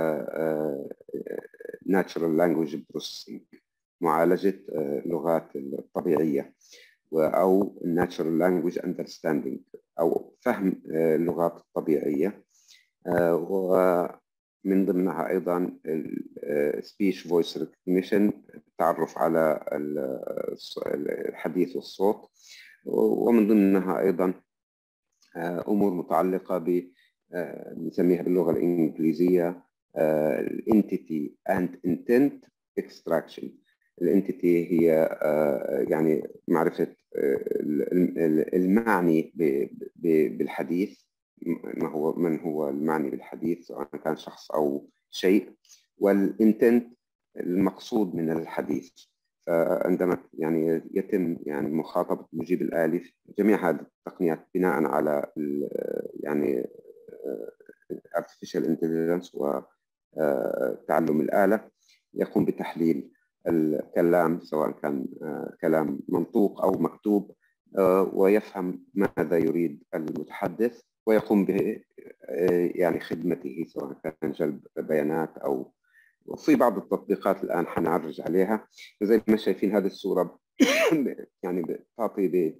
Natural Language Processing، معالجة اللغات الطبيعية، أو Natural Language Understanding أو فهم اللغات الطبيعية. ومن ضمنها أيضا Speech Voice Recognition، التعرف على الحديث والصوت. ومن ضمنها أيضا أمور متعلقة ب نسميها باللغة الإنجليزية Entity and Intent Extraction. الانتيتي هي يعني معرفة المعني بالحديث، من هو المعني بالحديث سواء كان شخص أو شيء، والانتنت المقصود من الحديث. فعندما يعني يتم يعني مخاطبة المجيب الآلي، جميع هذه التقنيات بناء على يعني artificial intelligence وتعلم الآلة، يقوم بتحليل الكلام سواء كان كلام منطوق أو مكتوب، ويفهم ماذا يريد المتحدث ويقوم ب يعني خدمته، سواء كان جلب بيانات أو. وفي بعض التطبيقات الآن حنعرج عليها زي ما شايفين هذه الصورة يعني بتعطي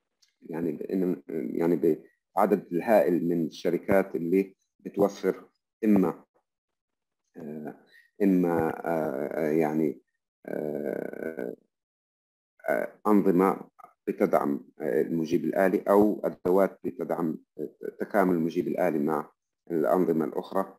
يعني بعدد الهائل من الشركات اللي بتوفر إما يعني أنظمة بتدعم المجيب الآلي أو أدوات بتدعم تكامل المجيب الآلي مع الأنظمة الأخرى.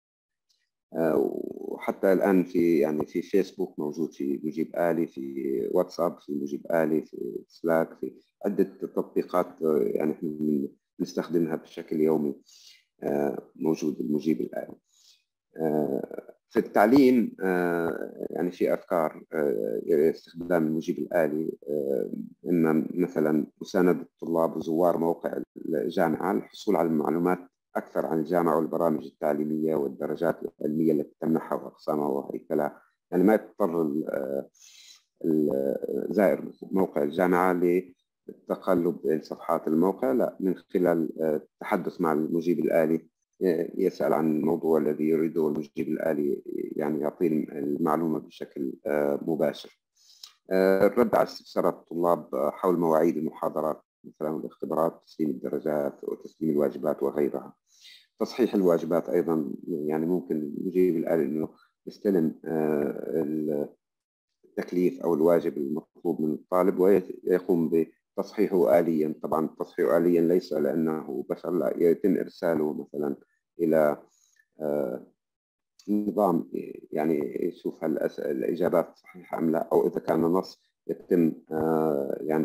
وحتى الآن في فيسبوك موجود في مجيب آلي، في واتساب في مجيب آلي، في سلاك، في عدة تطبيقات يعني احنا نستخدمها بشكل يومي موجود المجيب الآلي. في التعليم يعني في أفكار استخدام المجيب الآلي، إما مثلا مساندة الطلاب وزوار موقع الجامعة للحصول على المعلومات أكثر عن الجامعة والبرامج التعليمية والدرجات العلمية التي تمنحها وأقسامها وهيكلها. يعني ما يضطر زائر موقع الجامعة للتقلب بين صفحات الموقع، لا، من خلال التحدث مع المجيب الآلي يسأل عن الموضوع الذي يريده المجيب الآلي، يعني يعطيه المعلومة بشكل مباشر. الرد على استفسارات الطلاب حول مواعيد المحاضرات مثلا والاختبارات، تسليم الدرجات وتسليم الواجبات وغيرها. تصحيح الواجبات أيضا، يعني ممكن يجيب الآلي أنه يستلم التكليف أو الواجب المطلوب من الطالب ويقوم بتصحيحه آليا. طبعا تصحيحه آليا ليس لأنه بشر، لا، يتم إرساله مثلا إلى نظام يعني يشوف هل الإجابات صحيحة أم لا، أو إذا كان نص يتم يعني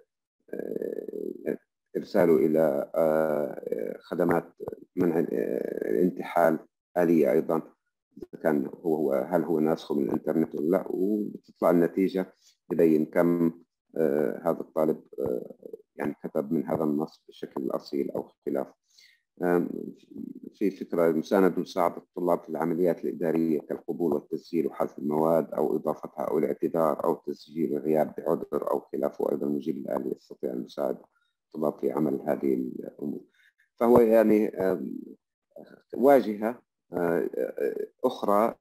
إرساله إلى خدمات منع الانتحال آلية أيضا، إذا كان هل هو ناسخه من الإنترنت ولا لا، وتطلع النتيجة تبين كم هذا الطالب يعني كتب من هذا النص بشكل أصيل أو خلافه. في فكرة مساعدة الطلاب في العمليات الإدارية كالقبول والتسجيل وحذف المواد أو إضافتها أو الاعتذار أو تسجيل الغياب بعذر أو خلافه. أيضا المجيب الآلي يستطيع أن يساعد الطلاب في عمل هذه الأمور. فهو يعني واجهة أخرى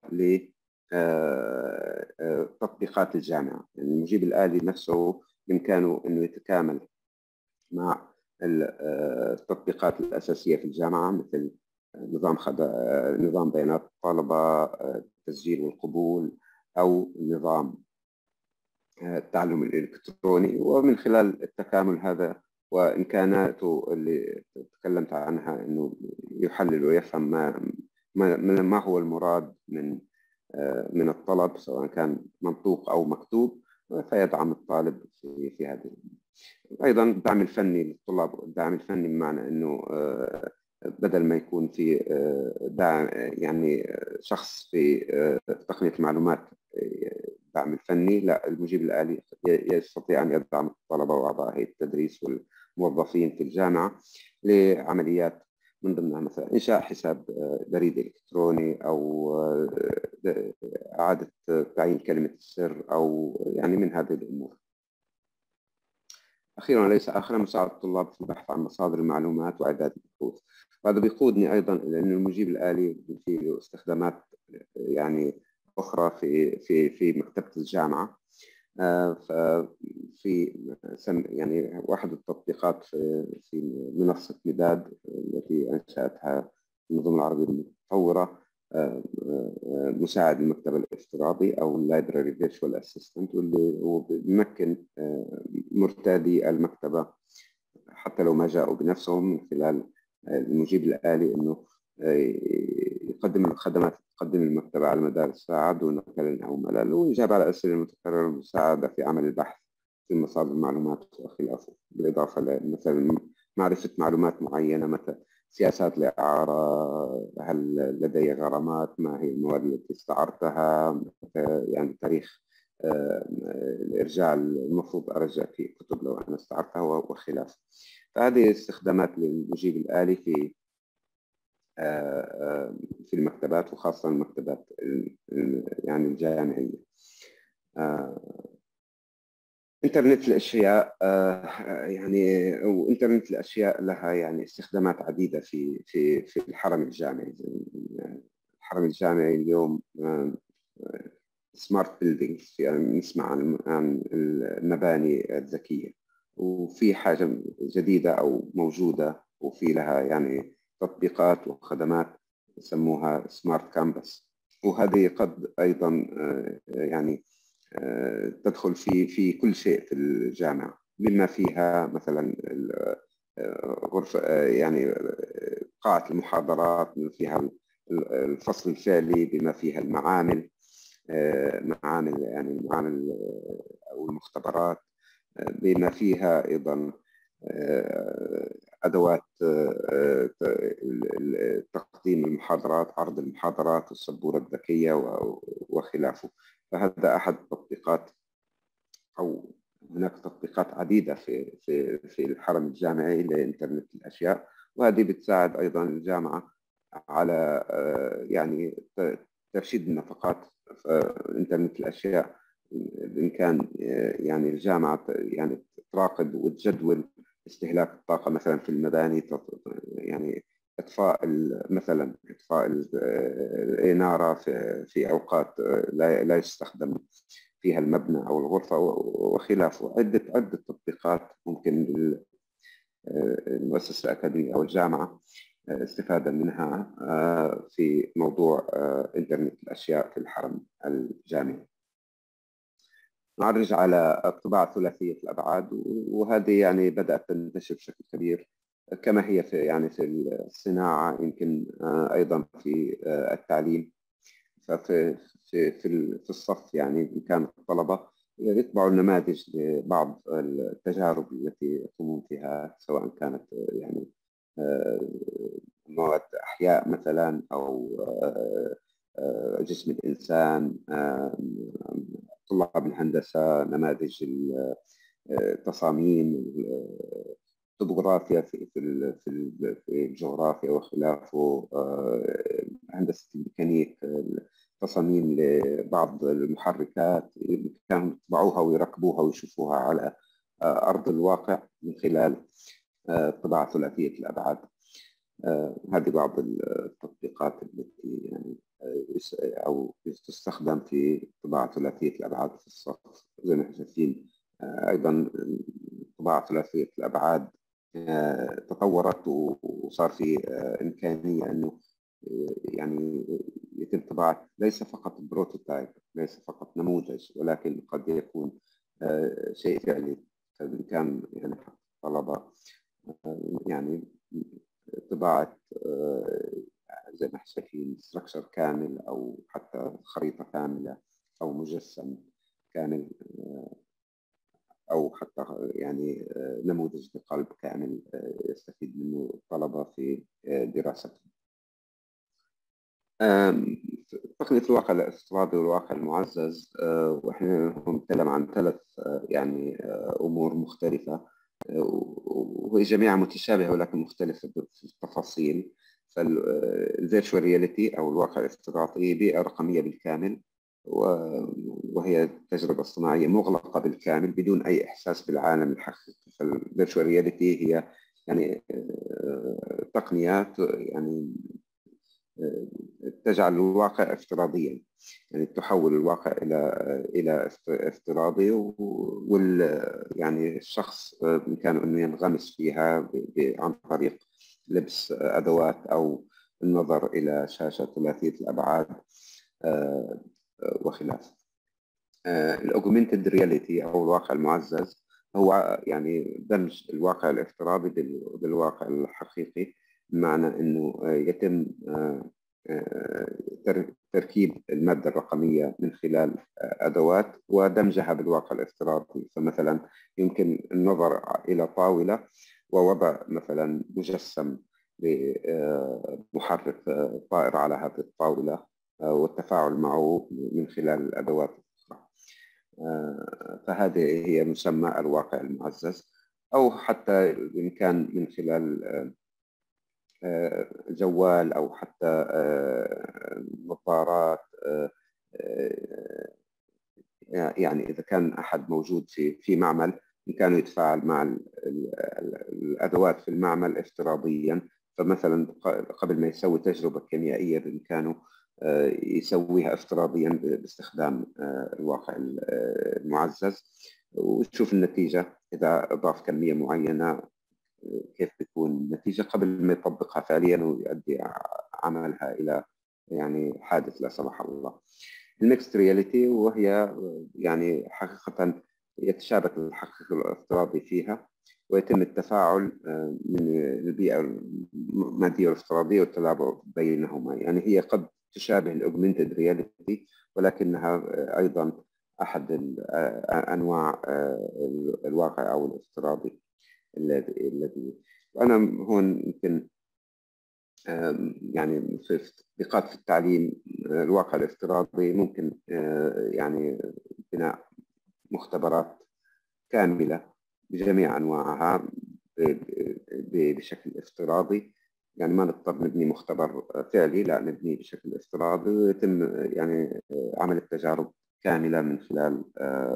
لتطبيقات الجامعة. يعني المجيب الآلي نفسه بإمكانه أنه يتكامل مع التطبيقات الأساسية في الجامعة، مثل نظام بيانات الطلبة، التسجيل والقبول، أو نظام التعلم الإلكتروني. ومن خلال التكامل هذا وإمكاناته اللي تكلمت عنها، أنه يحلل ويفهم ما هو المراد من الطلب سواء كان منطوق أو مكتوب، فيدعم الطالب في هذه. أيضا الدعم الفني للطلاب. الدعم الفني بمعنى أنه بدل ما يكون في دعم يعني شخص في تقنية المعلومات الدعم الفني، لا، المجيب الآلي يستطيع أن يدعم الطلبة وأعضاء هيئة التدريس والموظفين في الجامعة لعمليات من ضمنها مثلا إنشاء حساب بريد إلكتروني، أو إعادة تعيين كلمة السر، أو يعني من هذه الأمور. أخيرا وليس آخرا، مساعدة الطلاب في البحث عن مصادر المعلومات وإعداد البحوث. وهذا بيقودني أيضا لأن المجيب الآلي فيه استخدامات يعني أخرى في مكتبة الجامعة. ففي يعني واحد التطبيقات في منصة مداد التي أنشأتها النظم العربية المتطورة، مساعد المكتبة الافتراضي أو اللايبراري فيرتشوال أسيستنت، واللي هو بيمكن مرتادي المكتبة حتى لو ما جاءوا بنفسهم من خلال المجيب الآلي أنه يقدم الخدمات تقدم المكتبة على مدار الساعة دون كلل أو ملل، ويجاب على أسئلة متكررة، المساعدة في عمل البحث في مصادر المعلومات وخلافه، بالإضافة لمثلا معرفة معلومات معينة، مثل سياسات الإعارة، هل لدي غرامات، ما هي المواد التي استعرتها، يعني تاريخ الإرجاع المفروض أرجع في كتب لو أنا استعرتها وخلافه. فهذه استخدامات للمجيب الآلي في المكتبات، وخاصة المكتبات يعني الجامعية. إنترنت الأشياء يعني، أو إنترنت الأشياء لها يعني استخدامات عديدة في الحرم الجامعي. الحرم الجامعي اليوم سمارت بيلدينجز، يعني نسمع عن المباني الذكية، وفي حاجة جديدة أو موجودة وفي لها يعني تطبيقات وخدمات يسموها سمارت كامبس. وهذه قد أيضا يعني تدخل في كل شيء في الجامعة، بما فيها مثلا غرفة يعني قاعة المحاضرات، بما فيها الفصل الفعلي، بما فيها المعامل يعني المعامل أو المختبرات، بما فيها أيضا أدوات تقديم المحاضرات، عرض المحاضرات، والسبورة الذكية وخلافه. فهذا أحد التطبيقات، أو هناك تطبيقات عديدة في الحرم الجامعي لإنترنت الأشياء، وهذه بتساعد أيضا الجامعة على يعني ترشيد النفقات إنترنت الأشياء، بإمكان يعني الجامعة يعني تراقب وتجدول استهلاك الطاقة مثلا في المباني، يعني مثلا إطفاء الإنارة في أوقات لا يستخدم فيها المبنى أو الغرفة وخلافه. عدة تطبيقات ممكن للمؤسسة الأكاديمية أو الجامعة استفادة منها في موضوع إنترنت الأشياء في الحرم الجامعي. نعرج على الطباعة ثلاثية الأبعاد، وهذه يعني بدأت تنتشر بشكل كبير كما هي في الصناعة، يمكن أيضا في التعليم. ففي في الصف يعني إن كان الطلبة يطبعوا النماذج لبعض التجارب التي يقومون فيها، سواء كانت يعني مواد أحياء مثلا، أو جسم الإنسان. طلاب الهندسة نماذج التصاميم، الطبوغرافيا في الجغرافيا وخلافه، هندسة الميكانيك، تصاميم لبعض المحركات، كانوا يطبعوها ويركبوها ويشوفوها على أرض الواقع من خلال طباعة ثلاثية الأبعاد. هذه بعض التطبيقات التي يعني أو تستخدم في طباعة ثلاثية الأبعاد في الصف. زي ما احنا شايفين أيضا طباعة ثلاثية الأبعاد تطورت، وصار في إمكانية أنه يعني يتم طباعة ليس فقط بروتوتايب، ليس فقط نموذج، ولكن قد يكون شيء فعلي. فبالإمكان يعني الطلبة يعني طباعة زي ما احنا شايفين ستراكشر كامل، أو حتى خريطة كاملة، أو مجسم كامل، أو حتى يعني نموذج لقلب كامل يستفيد منه الطلبة في دراستهم. تقنية الواقع الافتراضي والواقع المعزز، وإحنا نتكلم عن ثلاث يعني أمور مختلفة، وهي جميعها متشابهة ولكن مختلفة في التفاصيل. فالفيرتشوال رياليتي أو الواقع الافتراضي بيئة رقمية بالكامل، وهي التجربة الصناعية مغلقة بالكامل بدون أي إحساس بالعالم الحقيقي. فالفيرتشوال رياليتي هي يعني تقنيات يعني تجعل الواقع افتراضيا، يعني تحول الواقع الى افتراضي، يعني الشخص بامكانه انه ينغمس فيها عن طريق لبس ادوات او النظر الى شاشه ثلاثيه الابعاد وخلافه. الاوجمنتد رياليتي او الواقع المعزز هو يعني دمج الواقع الافتراضي بالواقع الحقيقي، بمعنى انه يتم تركيب المادة الرقمية من خلال أدوات ودمجها بالواقع الافتراضي. فمثلا يمكن النظر إلى طاولة ووضع مثلا مجسم لمحرك طائر على هذه الطاولة والتفاعل معه من خلال الأدوات الأخرى. فهذه هي مسمى الواقع المعزز، أو حتى إن كان من خلال جوال، أو حتى نظارات. يعني إذا كان أحد موجود في معمل بإمكانه يتفاعل مع الأدوات في المعمل افتراضيا. فمثلا قبل ما يسوي تجربة كيميائية بإمكانه يسويها افتراضيا باستخدام الواقع المعزز، وتشوف النتيجة إذا أضاف كمية معينة كيف بتكون النتيجة قبل ما يطبقها فعليا ويؤدي عملها إلى يعني حادث لا سمح الله. الميكست رياليتي، وهي يعني حقيقة يتشابك الحقيقي الافتراضي فيها، ويتم التفاعل من البيئة المادية والافتراضية والتلاعب بينهما. يعني هي قد تشابه الاوجمنتد رياليتي، ولكنها أيضا أحد أنواع الواقع أو الافتراضي الذي وأنا هون يمكن يعني في تطبيقات في التعليم الواقع الافتراضي ممكن يعني بناء مختبرات كاملة بجميع أنواعها بشكل افتراضي. يعني ما نضطر نبني مختبر فعلي، لا نبني بشكل افتراضي، ويتم يعني عمل التجارب كاملة من خلال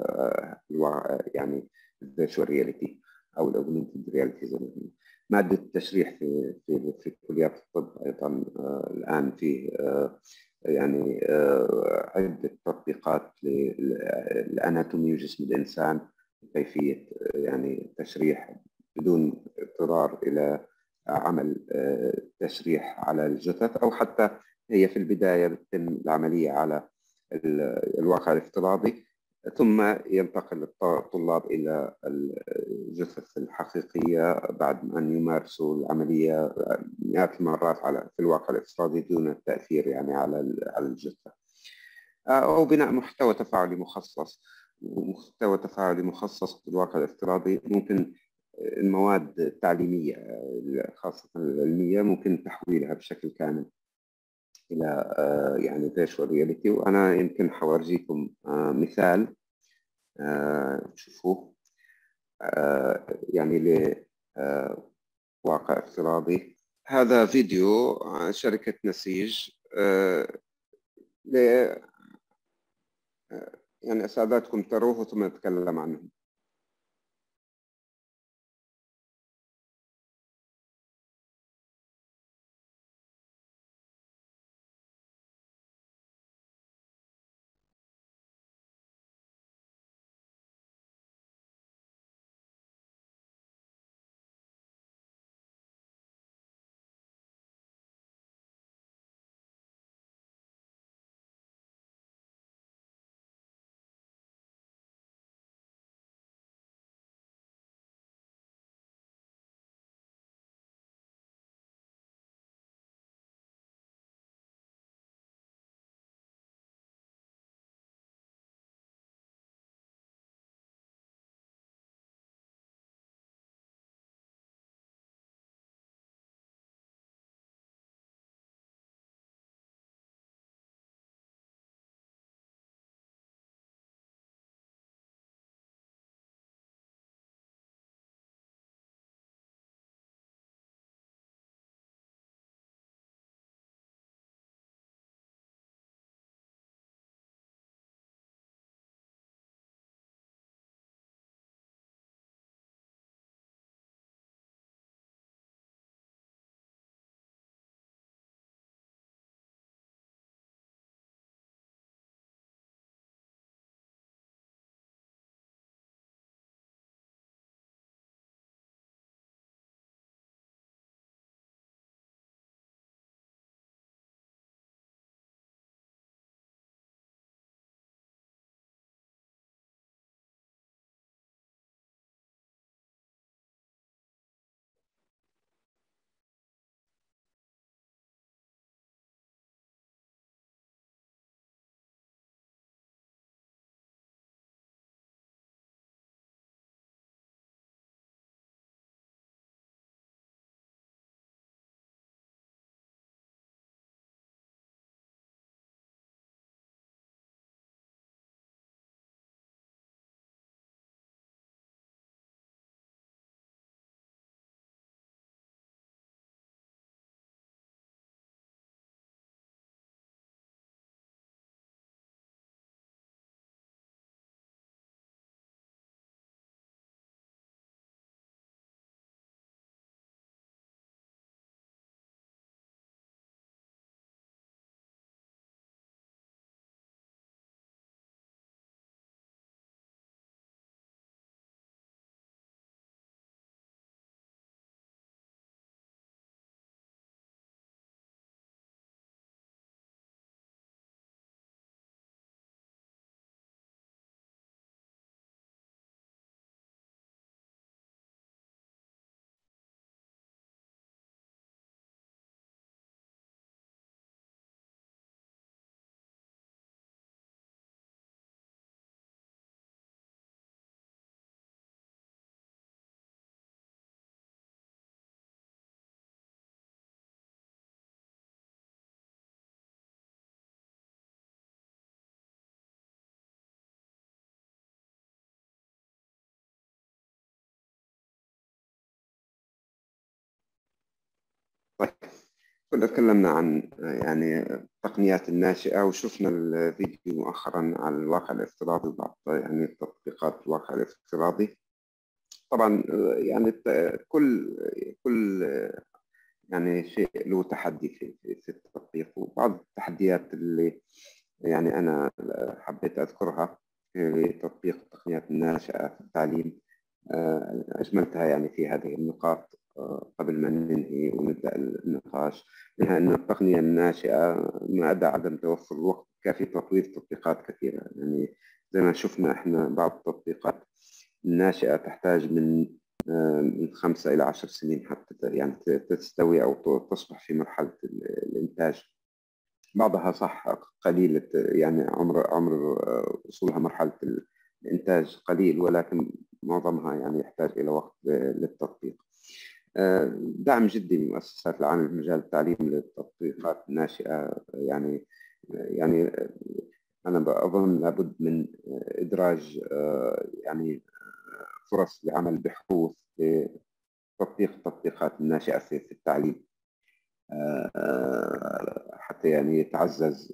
يعني الفيرتشوال رياليتي أو الأوجمنتد رياليتي زي ما قلنا. مادة التشريح في كليات الطب أيضا الآن في يعني عدة تطبيقات للأناتومي وجسم الإنسان، كيفية يعني تشريح بدون اضطرار إلى عمل تشريح على الجثث، أو حتى هي في البداية بتتم العملية على الواقع الافتراضي، ثم ينتقل الطلاب إلى الجثث الحقيقية بعد أن يمارسوا العملية مئات المرات في الواقع الافتراضي دون التأثير يعني على الجثة، أو بناء محتوى تفاعلي مخصص. محتوى تفاعلي مخصص في الواقع الافتراضي ممكن المواد التعليمية خاصة العلمية ممكن تحويلها بشكل كامل إلى يعني فيرتشوال رياليتي. وأنا يمكن حورجيكم مثال تشوفوه يعني لواقع افتراضي. هذا فيديو عن شركة نسيج يعني أسعدتكم تروه ثم نتكلم عنه. طيب، كنا تكلمنا عن يعني التقنيات الناشئة، وشفنا الفيديو مؤخرا عن الواقع الافتراضي وبعض يعني تطبيقات الواقع الافتراضي. طبعا يعني كل يعني شيء له تحدي في التطبيق، وبعض التحديات اللي يعني أنا حبيت أذكرها في تطبيق التقنيات الناشئة في التعليم أجملتها يعني في هذه النقاط. قبل ما ننهي ونبدأ النقاش، منها أن التقنية الناشئة ما أدى عدم توفر الوقت كافي تطوير تطبيقات كثيرة. يعني زي ما شفنا إحنا بعض التطبيقات الناشئة تحتاج من 5 إلى 10 سنين حتى يعني تستوي أو تصبح في مرحلة الإنتاج. بعضها صح قليلة، يعني عمر وصولها مرحلة الإنتاج قليل، ولكن معظمها يعني يحتاج إلى وقت للتطبيق. دعم جدي من مؤسسات العالم في مجال التعليم للتطبيقات الناشئة. يعني أنا أظن لابد من إدراج يعني فرص لعمل بحوث لتطبيق التطبيقات الناشئة في التعليم، حتى يعني يتعزز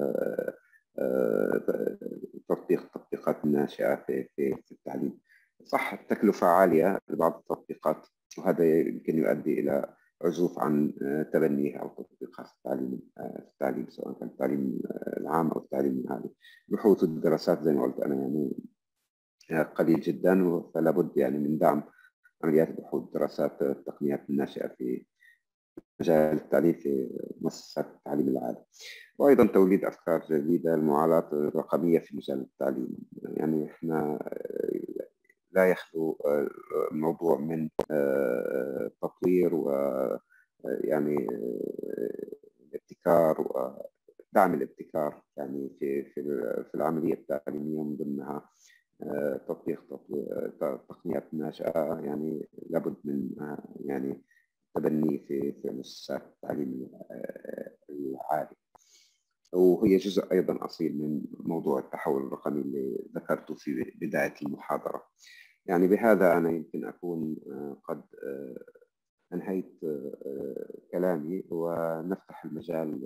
تطبيق التطبيقات الناشئة في التعليم. صح التكلفة عالية لبعض التطبيقات، وهذا يمكن يؤدي إلى عزوف عن تبنيها أو تطبيقها في التعليم سواء كان التعليم العام أو التعليم العالي. بحوث الدراسات زي ما قلت أنا يعني قليل جدا، فلا بد يعني من دعم عمليات بحوث دراسات التقنيات الناشئة في مجال التعليم في مؤسسات التعليم العالي، وأيضا توليد أفكار جديدة المعادلات الرقمية في مجال التعليم. يعني إحنا لا يخلو الموضوع من تطوير و يعني الابتكار ودعم الابتكار يعني في العملية التعليمية، من ضمنها تطبيق تقنيات ناشئة يعني لابد من يعني تبني في مؤسسات التعليم العالي. وهي جزء أيضا أصيل من موضوع التحول الرقمي اللي ذكرته في بداية المحاضرة. يعني بهذا أنا يمكن أكون قد أنهيت كلامي، ونفتح المجال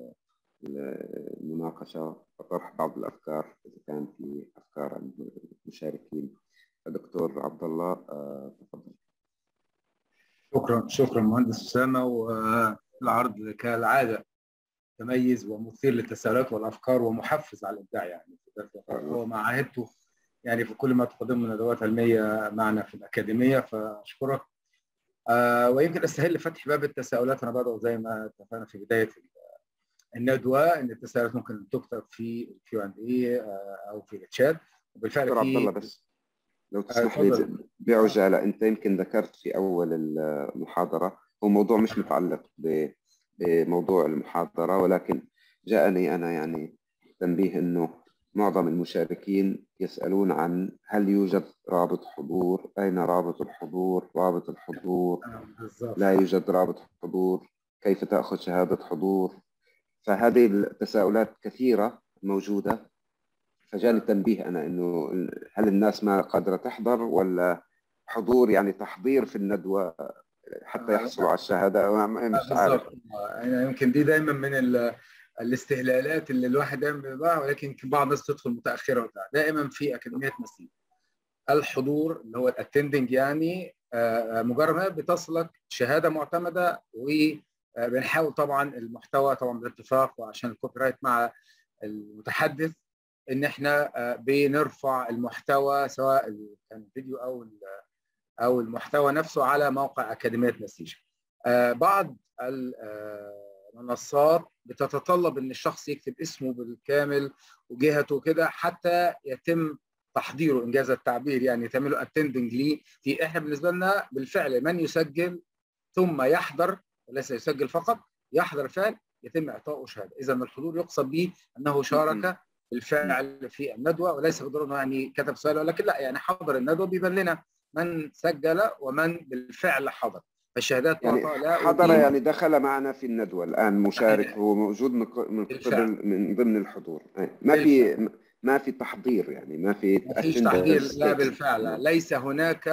للمناقشة وطرح بعض الأفكار إذا كان في أفكار عند المشاركين. دكتور عبد الله تفضل. شكرا مهندس أسامة، والعرض كالعادة متميز ومثير للتساؤلات والافكار ومحفز على الابداع. يعني هو ما عهدته يعني في كل ما تقدمه من ندوات علميه معنا في الاكاديميه، فاشكرك. ويمكن استهل لفتح باب التساؤلات. انا بدعو زي ما اتفقنا في بدايه الندوه ان التساؤلات ممكن تكتب في Q&A او في الشات، وبالفعل دكتور عبد الله في بس لو تسمح لي بعجاله، انت يمكن ذكرت في اول المحاضره هو موضوع مش متعلق بموضوع المحاضره، ولكن جاءني انا يعني تنبيه انه معظم المشاركين يسالون عن هل يوجد رابط حضور، اين رابط الحضور، رابط الحضور، لا يوجد رابط حضور، كيف تاخذ شهاده حضور. فهذه التساؤلات كثيره موجوده، فجاني تنبيه أنا إنه هل الناس ما قادرة تحضر، ولا حضور يعني تحضير في الندوة حتى يحصلوا على الشهادة؟ مش عارف. بالضبط. يعني يمكن دي دايما من الاستهلالات اللي الواحد دايما بيضعها، ولكن يمكن بعض الناس تدخل متأخرة وبتاع. دائما في أكاديمية مسيح الحضور اللي هو الاتندنج، يعني مجرد ما بتصلك شهادة معتمدة، وبنحاول طبعا المحتوى طبعا بالاتفاق وعشان الكوبي رايت مع المتحدث ان احنا بنرفع المحتوى سواء كان فيديو او المحتوى نفسه على موقع اكاديميه مسيج. بعض المنصات بتتطلب ان الشخص يكتب اسمه بالكامل وجهته كده حتى يتم تحضيره، انجاز التعبير، يعني يتم له اتندنج ليه. في احنا بالنسبه لنا بالفعل من يسجل ثم يحضر، وليس يسجل فقط، يحضر فعل يتم اعطائه شهاده. اذا الحضور يقصد به انه شارك بالفعل في الندوه، وليس بالضروره يعني كتب سؤال، ولكن لا يعني حضر الندوه. بيبان لنا من سجل ومن بالفعل حضر، فالشهادات يعني تعطى لا حضر يعني دخل معنا في الندوة الآن مشارك، هو موجود من ضمن الحضور. ما في تحضير، يعني ما فيش تحضير، لا بالفعل. ليس هناك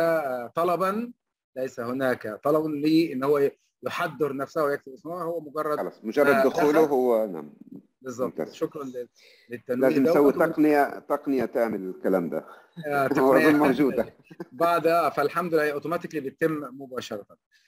طلب لي ان هو يحضر نفسه ويكتب اسمه، هو مجرد دخوله هو. نعم بالضبط. شكرا للتنويه. لازم نسوي تقنية تعمل الكلام ده. تقنية موجودة بعد، فالحمد لله اوتوماتيكلي بيتم مباشرة.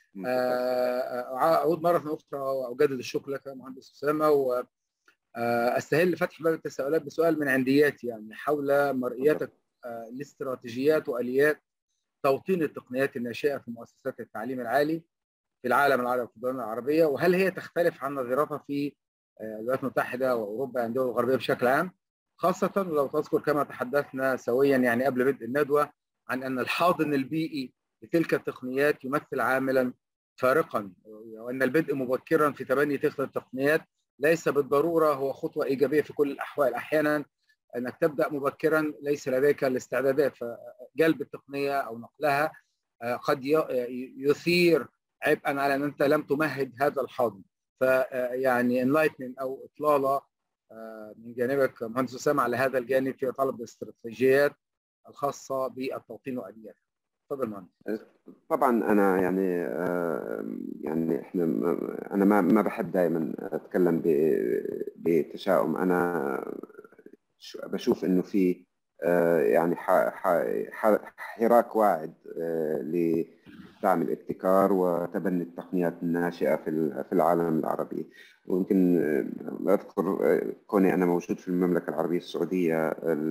اعود مرة اخرى واجدد الشكر لك يا مهندس اسامة، واستهل لفتح باب التساؤلات بسؤال من عندياتي يعني حول مرئيتك لاستراتيجيات واليات توطين التقنيات الناشئة في مؤسسات التعليم العالي في العالم العربي وفي الدول العربية، وهل هي تختلف عن نظيرتها في الولايات المتحدة وأوروبا يعني الدول الغربية بشكل عام، خاصة لو تذكر كما تحدثنا سويا يعني قبل بدء الندوة عن أن الحاضن البيئي لتلك التقنيات يمثل عاملا فارقا، وأن البدء مبكرا في تبني تلك التقنيات ليس بالضرورة هو خطوة إيجابية في كل الأحوال. أحيانا أنك تبدأ مبكرا ليس لديك الاستعدادات، فجلب التقنية أو نقلها قد يثير عبئا على أن أنت لم تمهد هذا الحاضن. فيعني انلايتمنت أو إطلالة من جانبك مهندس أسامة على هذا الجانب في طلب الاستراتيجيات الخاصة بالتوطين وآلياتها. تفضل مهندس. طبعا انا يعني احنا انا ما بحب دائما اتكلم بتشاؤم. انا بشوف انه في يعني حراك واعد لدعم الابتكار وتبني التقنيات الناشئة في العالم العربي. ويمكن أذكر كوني أنا موجود في المملكة العربية السعودية،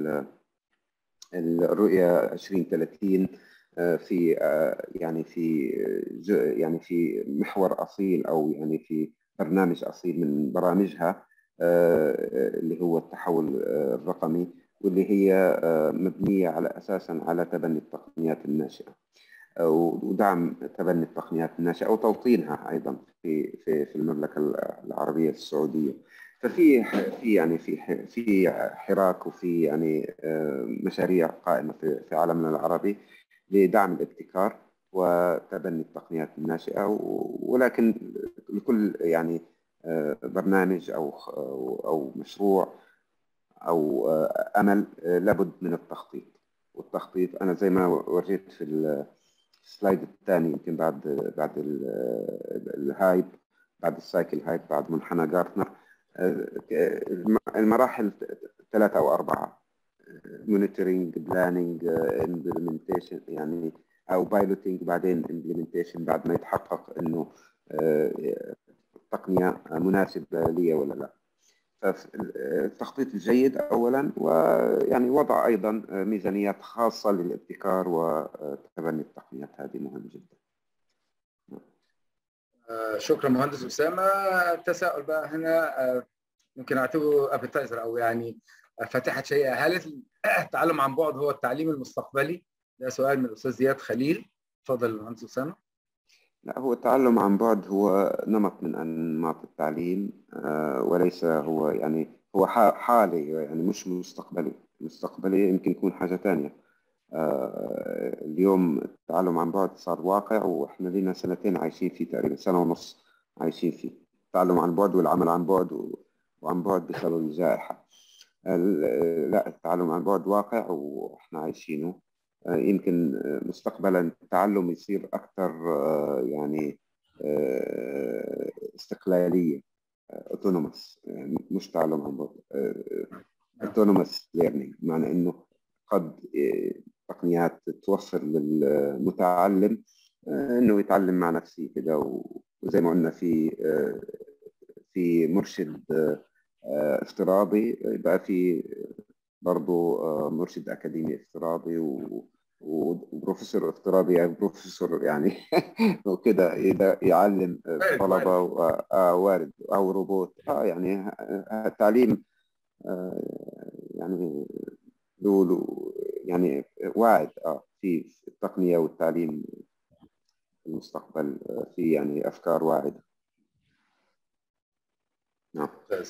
الرؤية 2030 في يعني في محور أصيل، أو يعني في برنامج أصيل من برامجها اللي هو التحول الرقمي، واللي هي مبنية أساسا على تبني التقنيات الناشئة ودعم تبني التقنيات الناشئة وتوطينها أيضا في المملكة العربية السعودية. ففي في حراك، وفي يعني مشاريع قائمة في عالمنا العربي لدعم الابتكار وتبني التقنيات الناشئة، ولكن لكل يعني برنامج أو مشروع أو أمل لابد من التخطيط. والتخطيط أنا زي ما وريت في السلايد الثاني، يمكن بعد الهايب، بعد السايكل هايب، بعد منحنى جارتنر، المراحل 3 أو 4: مونيتورينج، بلاننج، امبلمنتيشن، يعني أو بايلوتينج، بعدين امبلمنتيشن بعد ما يتحقق إنه التقنية مناسبة لي ولا لا. التخطيط الجيد أولا، ويعني وضع أيضا ميزانيات خاصة للابتكار وتبني التقنيات، هذه مهمة جدا. شكرا مهندس أسامة. التساؤل بقى هنا ممكن أعتبره أبيتايزر أو يعني فاتحة شيء: هل التعلم عن بعد هو التعليم المستقبلي؟ ده سؤال من الأستاذ زياد خليل. تفضل مهندس أسامة. لا، هو التعلم عن بعد هو نمط من أنماط التعليم، وليس هو يعني هو حالي، يعني مش مستقبلي. مستقبلي يمكن يكون حاجة ثانية. اليوم التعلم عن بعد صار واقع، وإحنا لنا سنتين عايشين فيه، تقريبا سنة ونص عايشين فيه التعلم عن بعد والعمل عن بعد وعن بعد بسبب الجائحة. لا، التعلم عن بعد واقع وإحنا عايشينه. يمكن مستقبلا التعلم يصير أكثر يعني استقلالية، autonomous، مش تعلم عن بعد، autonomous learning، معنى إنه قد تقنيات توفر للمتعلم إنه يتعلم مع نفسه كده، وزي ما قلنا في مرشد افتراضي، يبقى في برضه مرشد أكاديمي افتراضي وبروفيسور افتراضي، يعني بروفيسور يعني وكده يعلم طلبة، وارد أو روبوت. يعني التعليم يعني له يعني واعد في التقنية والتعليم في المستقبل، في يعني أفكار واعدة. نعم.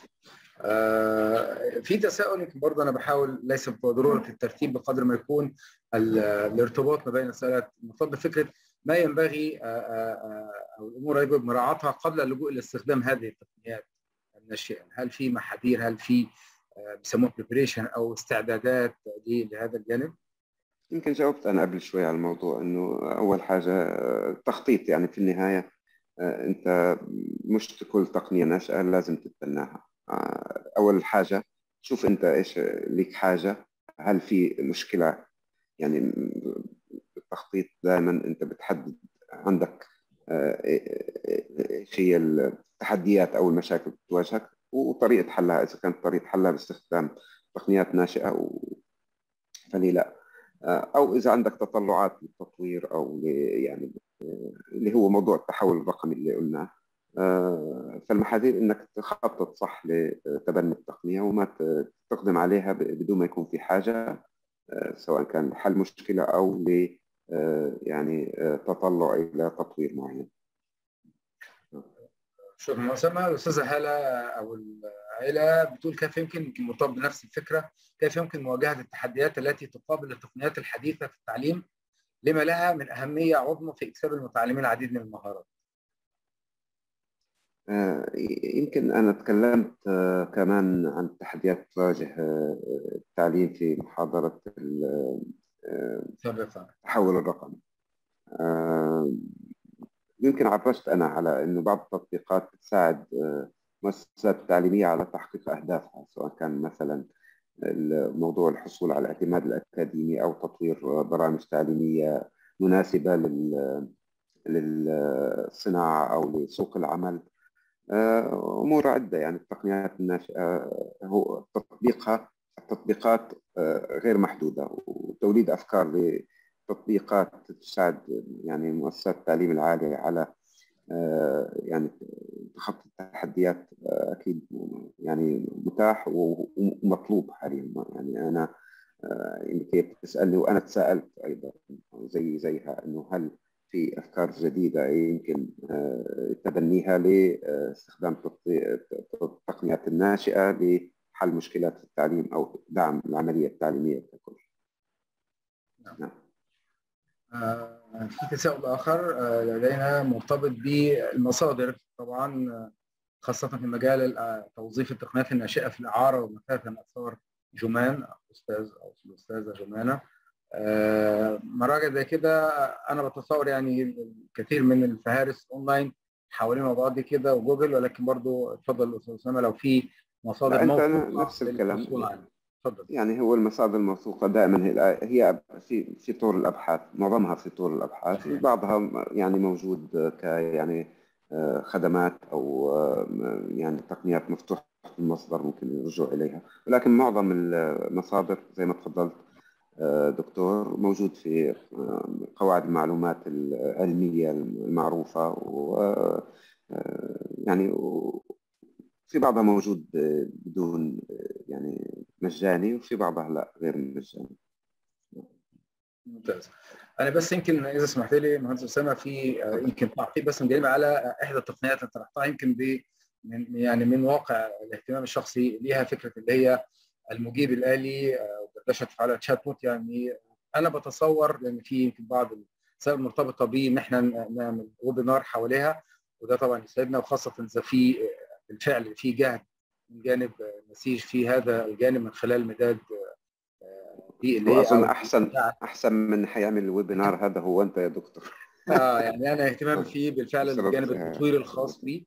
في تساؤل يمكن برضه انا بحاول ليس بضروره الترتيب بقدر ما يكون الارتباط ما بين السؤالات مرتبط بفكره ما ينبغي او الامور يجب مراعاتها قبل اللجوء لاستخدام هذه التقنيات الناشئه. هل في محاذير؟ هل في بيسموه بريبريشن او استعدادات لهذا الجانب؟ يمكن جاوبت أنا قبل شوي على الموضوع، إنه أول حاجة التخطيط. يعني في النهاية أنت مش كل تقنية ناشئة لازم تتبناها. أول حاجة شوف أنت إيش لك حاجة، هل في مشكلة. يعني التخطيط دائما أنت بتحدد عندك إيش هي التحديات أو المشاكل اللي بتواجهك وطريقة حلها. إذا كانت طريقة حلها باستخدام تقنيات ناشئة فليه لا. أو إذا عندك تطلعات للتطوير أو يعني اللي هو موضوع التحول الرقمي اللي قلناه، فالمحاذير إنك تخطط صح لتبني التقنية وما تقدم عليها بدون ما يكون في حاجة، سواء كان لحل مشكلة أو ل يعني تطلع إلى تطوير معين. شكرا أسامة. الأستاذة هالة أو العائلة بتقول كيف يمكن مرتبط بنفس الفكرة، كيف يمكن مواجهة التحديات التي تقابل التقنيات الحديثة في التعليم لما لها من أهمية عظمى في إكساب المتعلمين العديد من المهارات؟ يمكن أنا تكلمت كمان عن التحديات تواجه التعليم في محاضرة التحول الرقمي. يمكن عرجت أنا على أنه بعض التطبيقات تساعد المؤسسات التعليمية على تحقيق أهدافها، سواء كان مثلا موضوع الحصول على الاعتماد الأكاديمي أو تطوير برامج تعليمية مناسبة للصناعة أو لسوق العمل. أمور عدة، يعني التقنيات الناشئة هو التطبيقات غير محدودة، وتوليد أفكار لتطبيقات تساعد يعني مؤسسات التعليم العالي على يعني تخطي التحديات أكيد يعني متاح ومطلوب حاليا. يعني أنا كيف تسألني وأنا تساءلت أيضا زيها إنه هل في أفكار جديدة يمكن تبنيها لاستخدام التقنيات الناشئة لحل مشكلات التعليم أو دعم العملية التعليمية ككل. نعم. في تساؤل آخر لدينا مرتبط بالمصادر طبعا، خاصة في مجال توظيف التقنيات الناشئة في الإعارة ومثلا الأثار جمان أستاذ أو الأستاذة جمانة. مراجع زي كده أنا بتصور يعني الكثير من الفهارس أونلاين حوالين الموضوعات دي كده وجوجل، ولكن برضو اتفضل أستاذ أسامة لو في مصادر أنت موثوقة نفس الكلام. اتفضل. يعني هو المصادر الموثوقة دائما هي في طور الأبحاث، معظمها في طور الأبحاث، بعضها يعني موجود يعني خدمات أو يعني تقنيات مفتوحة المصدر ممكن الرجوع إليها، ولكن معظم المصادر زي ما تفضلت دكتور موجود في قواعد المعلومات العلمية المعروفة، و يعني في بعضها موجود بدون يعني مجاني، وفي بعضها لا غير مجاني. ممتاز. انا بس يمكن اذا سمحت لي مهندس اسامه في يمكن تعقيب بس جانبي على احدى التقنيات اللي طرحتها، يمكن من واقع الاهتمام الشخصي ليها، فكره اللي هي المجيب الالي ودردشه على تشات بوت. يعني انا بتصور لان في يمكن بعض السبب مرتبطه بان احنا نعمل ويبينار حواليها، وده طبعا يسعدنا، وخاصه اذا في بالفعل في جهد من جانب نسيج في هذا الجانب من خلال مداد دي اللي هي واظن احسن من حيعمل الويبينار هذا هو انت يا دكتور. يعني انا اهتمامي فيه بالفعل الجانب التطويري الخاص بيه.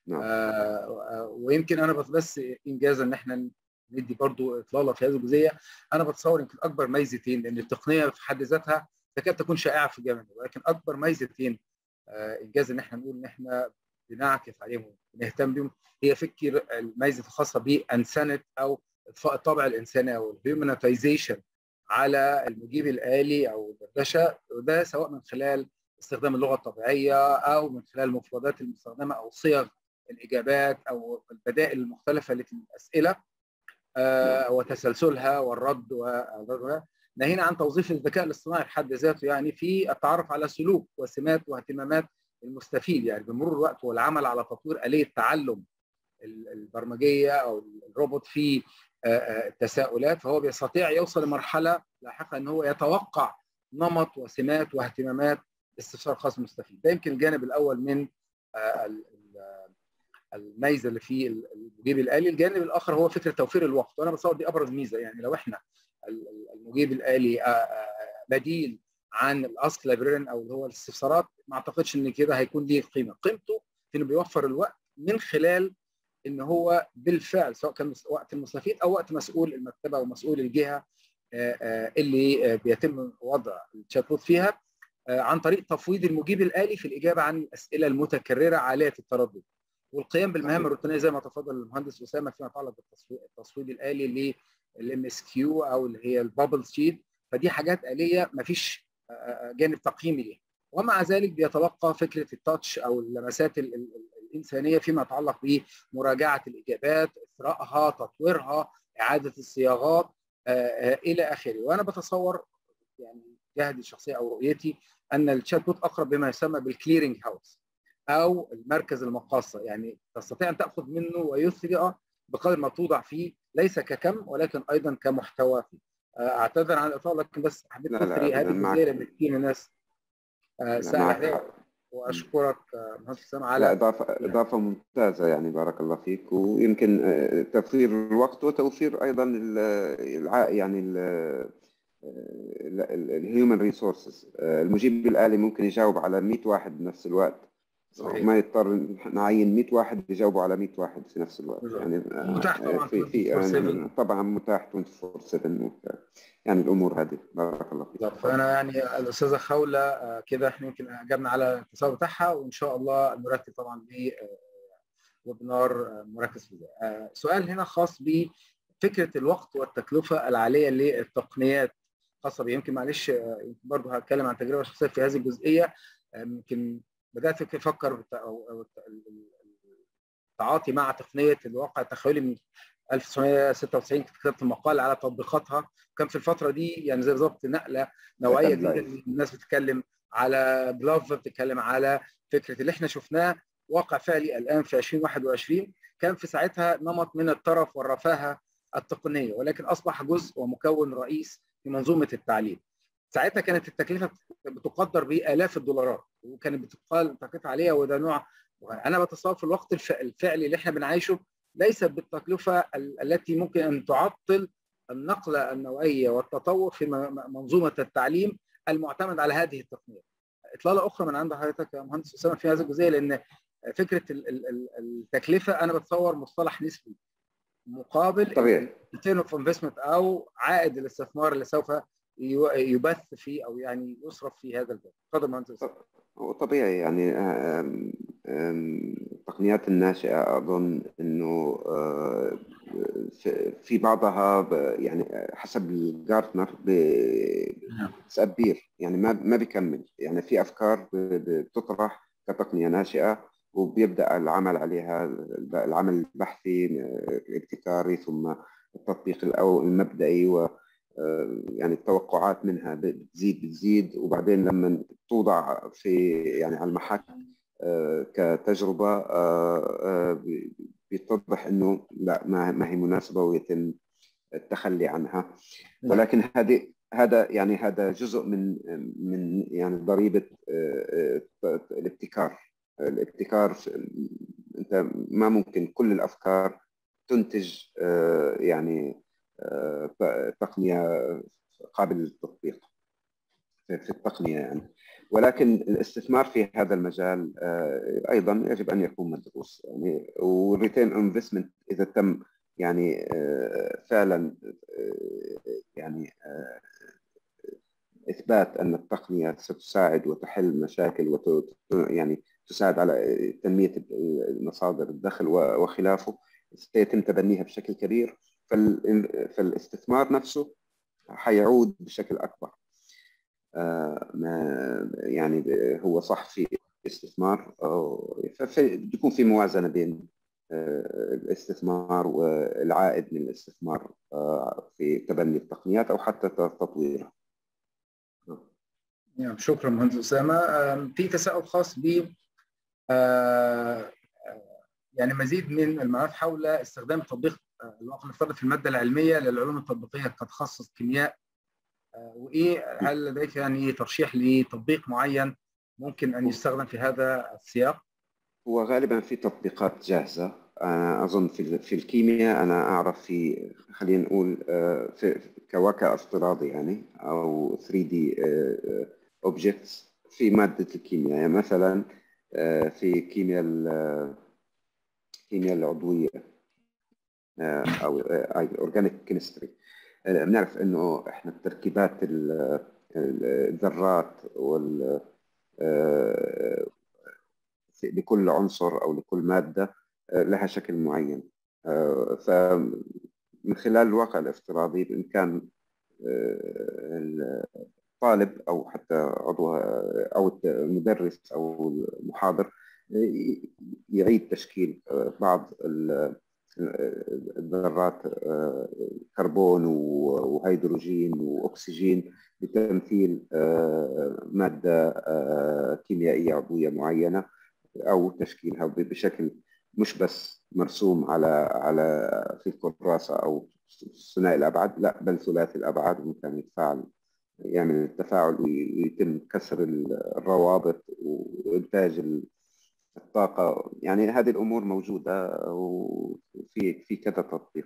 ويمكن انا بس انجازا ان احنا ندي برضو اطلاله في هذه الجزئيه. انا بتصور يمكن اكبر ميزتين، لان التقنيه في حد ذاتها تكاد تكون شائعه في الجامعه، ولكن اكبر ميزتين انجاز ان احنا نقول ان احنا بنعكس عليهم ونهتم بهم، هي فكر الميزه الخاصه بانسنه او اضفاء الطابع الانساني او الهيومنايزيشن على المجيب الالي او الدردشه، وده سواء من خلال استخدام اللغه الطبيعيه او من خلال المفردات المستخدمه او صيغ الاجابات او البدائل المختلفه للاسئله وتسلسلها والرد ناهينا عن توظيف الذكاء الاصطناعي في حد ذاته، يعني في التعرف على سلوك وسمات واهتمامات المستفيد، يعني بمرور الوقت والعمل على تطوير آلية تعلم البرمجيه او الروبوت في التساؤلات، فهو بيستطيع يوصل لمرحله لاحقه ان هو يتوقع نمط وسمات واهتمامات استفسار خاص بالمستفيد. ده يمكن الجانب الاول من الميزه اللي في المجيب الالي. الجانب الاخر هو فكره توفير الوقت، وانا بتصور دي ابرز ميزه. يعني لو احنا المجيب الالي بديل عن الاسك لايبريريان او اللي هو الاستفسارات، ما اعتقدش ان كده هيكون ليه قيمته في انه بيوفر الوقت من خلال ان هو بالفعل سواء كان وقت المستفيد او وقت مسؤول المكتبه او مسؤول الجهه اللي بيتم وضع الشات بوت فيها، عن طريق تفويض المجيب الالي في الاجابه عن الاسئله المتكرره عاليه التردد، والقيام بالمهام الروتينيه زي ما تفضل المهندس اسامه فيما يتعلق بالتصويت الالي للام اس كيو او اللي هي البابل شيت، فدي حاجات آلية ما فيش جانب تقييمي ليها. ومع ذلك بيتلقى فكرة التاتش أو اللمسات الإنسانية فيما يتعلق بمراجعة الإجابات، إثراءها، تطويرها، إعادة الصياغات إلى آخره. وأنا بتصور يعني جهدي الشخصي أو رؤيتي أن الشات بوت أقرب بما يسمى بالكليرنج هاوس أو المركز المقاصة، يعني تستطيع أن تأخذ منه ويثرئ بقدر ما توضع فيه، ليس ككم ولكن أيضا كمحتوى فيه. أعتذر عن الإطالة، لكن بس حبيت لا لا أثري هذه أبدا، الجزئية معك. لأن كثير من الناس لا سأل معك عليها. حق. وأشكرك مهندس أسامة لا، على إضافة ممتازة يعني، بارك الله فيك. ويمكن توفير الوقت وتوفير أيضا يعني الهيومن ريسورسز. المجيب الآلي ممكن يجاوب على 100 واحد بنفس الوقت، صحيح. ما يضطر نعين 100 واحد يجاوبوا على 100 واحد في نفس الوقت بالظبط. يعني. ومتاح طبعا في 24/7. طبعا متاح 24/7 يعني الأمور هذه. بارك الله فيك، بالظبط. تفضل. فأنا يعني الأستاذة خولة كده احنا يمكن أجبنا على الاتصال بتاعها، وإن شاء الله نرتب طبعا ويبنار مركز في ذلك. سؤال هنا خاص بفكرة الوقت والتكلفة العالية للتقنيات خاصة بي. يمكن معلش يمكن برضه هتكلم عن تجربة شخصية في هذه الجزئية. يمكن بدأت أفكر أو التعاطي مع تقنية الواقع التخيلي من 1996. كتبت مقال على تطبيقاتها. كان في الفترة دي يعني زي بالظبط نقلة نوعية سكند جديدة. لايف. الناس بتتكلم على بلوف، بتتكلم على فكرة اللي احنا شفناه واقع فعلي الآن في 2021. كان في ساعتها نمط من الترف والرفاهة التقنية، ولكن أصبح جزء ومكون رئيس في منظومة التعليم. ساعتها كانت التكلفة بتقدر بآلاف الدولارات، وكانت بتقال تكلفة عليها. وده نوع، أنا بتصور في الوقت الفعلي اللي احنا بنعيشه ليست بالتكلفة التي ممكن أن تعطل النقلة النوعية والتطور في منظومة التعليم المعتمد على هذه التقنيات. إطلالة أخرى من عند حضرتك يا مهندس أسامة في هذه الجزئية، لأن فكرة التكلفة أنا بتصور مصطلح نسبي مقابل طبيعي. الريتيرن اوف انفستمنت أو عائد الاستثمار اللي سوف يبث فيه أو يعني يصرف في هذا الباب. تفضل مهندس أسامة. وطبيعي يعني. التقنيات الناشئة أظن أنه في بعضها يعني حسب الجارتنر بتسبير يعني ما بيكمل. يعني في أفكار بتطرح كتقنية ناشئة وبيبدأ العمل عليها، العمل البحثي الابتكاري ثم التطبيق المبدئي، يعني التوقعات منها بتزيد وبعدين لما توضع في يعني على المحك كتجربة بيتضح انه لا، ما هي مناسبة ويتم التخلي عنها. ولكن هذا جزء من يعني ضريبة الابتكار. انت ما ممكن كل الافكار تنتج يعني تقنية قابلة للتطبيق في التقنية يعني. ولكن الاستثمار في هذا المجال أيضا يجب أن يكون مدروس يعني. والريتيرن انفستمنت إذا تم يعني فعلا يعني إثبات أن التقنية ستساعد وتحل مشاكل يعني تساعد على تنمية مصادر الدخل وخلافه، سيتم تبنيها بشكل كبير. فالاستثمار نفسه حيعود بشكل أكبر. يعني هو صح في استثمار، بيكون في موازنة بين الاستثمار والعائد من الاستثمار في تبني التقنيات أو حتى تطويرها. شكرا مهندس أسامة. في تساؤل خاص ب يعني مزيد من المعلومات حول استخدام تطبيق الواقع الافتراضي في المادة العلمية للعلوم التطبيقية كتخصص كيمياء. وإيه هل لديك يعني ترشيح لتطبيق معين ممكن أن يستخدم في هذا السياق؟ هو غالبا في تطبيقات جاهزة. أنا أظن في الكيمياء أنا أعرف خلينا نقول في كواكب افتراضي يعني أو 3D objects في مادة الكيمياء. يعني مثلا في الكيمياء العضوية أو الأورجانيك كيمستري. بنعرف إنه إحنا التركيبات الذرات لكل عنصر أو لكل مادة لها شكل معين. فمن خلال الواقع الافتراضي بإمكان الطالب أو حتى عضو أو المدرس أو المحاضر يعيد تشكيل بعض الذرات كربون وهيدروجين وأكسجين لتمثيل مادة كيميائية عضوية معينة، أو تشكيلها بشكل مش بس مرسوم على في الكراسة أو ثنائي الأبعاد، لا بل ثلاثي الأبعاد، ممكن يتفاعل يعمل التفاعل ويتم كسر الروابط وإنتاج الطاقة. يعني هذه الأمور موجودة وفي كذا تطبيق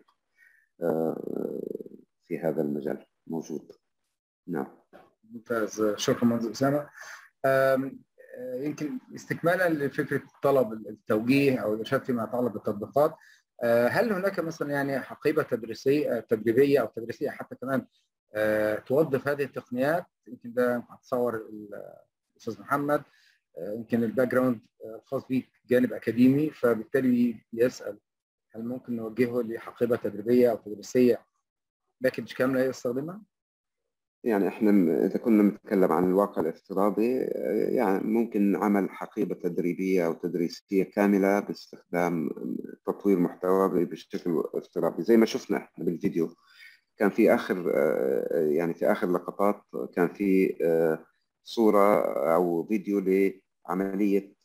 في هذا المجال موجود. نعم. ممتاز، شكرا مهندس أسامة. يمكن استكمالا لفكرة طلب التوجيه أو الإرشاد فيما يتعلق بالتطبيقات، هل هناك مثلا يعني حقيبة تدريبية أو تدريسية حتى كمان توظف هذه التقنيات؟ يمكن ده أتصور الأستاذ محمد يمكن الباك جراوند الخاص به جانب أكاديمي، فبالتالي يسأل هل ممكن نوجهه لحقيبة تدريبية أو تدريسية باكج كاملة يستخدمها؟ يعني احنا اذا كنا نتكلم عن الواقع الافتراضي، يعني ممكن عمل حقيبة تدريبية او تدريسية كاملة باستخدام تطوير محتوى بشكل افتراضي، زي ما شفنا احنا بالفيديو. كان في اخر يعني في اخر لقطات كان في صورة او فيديو لعملية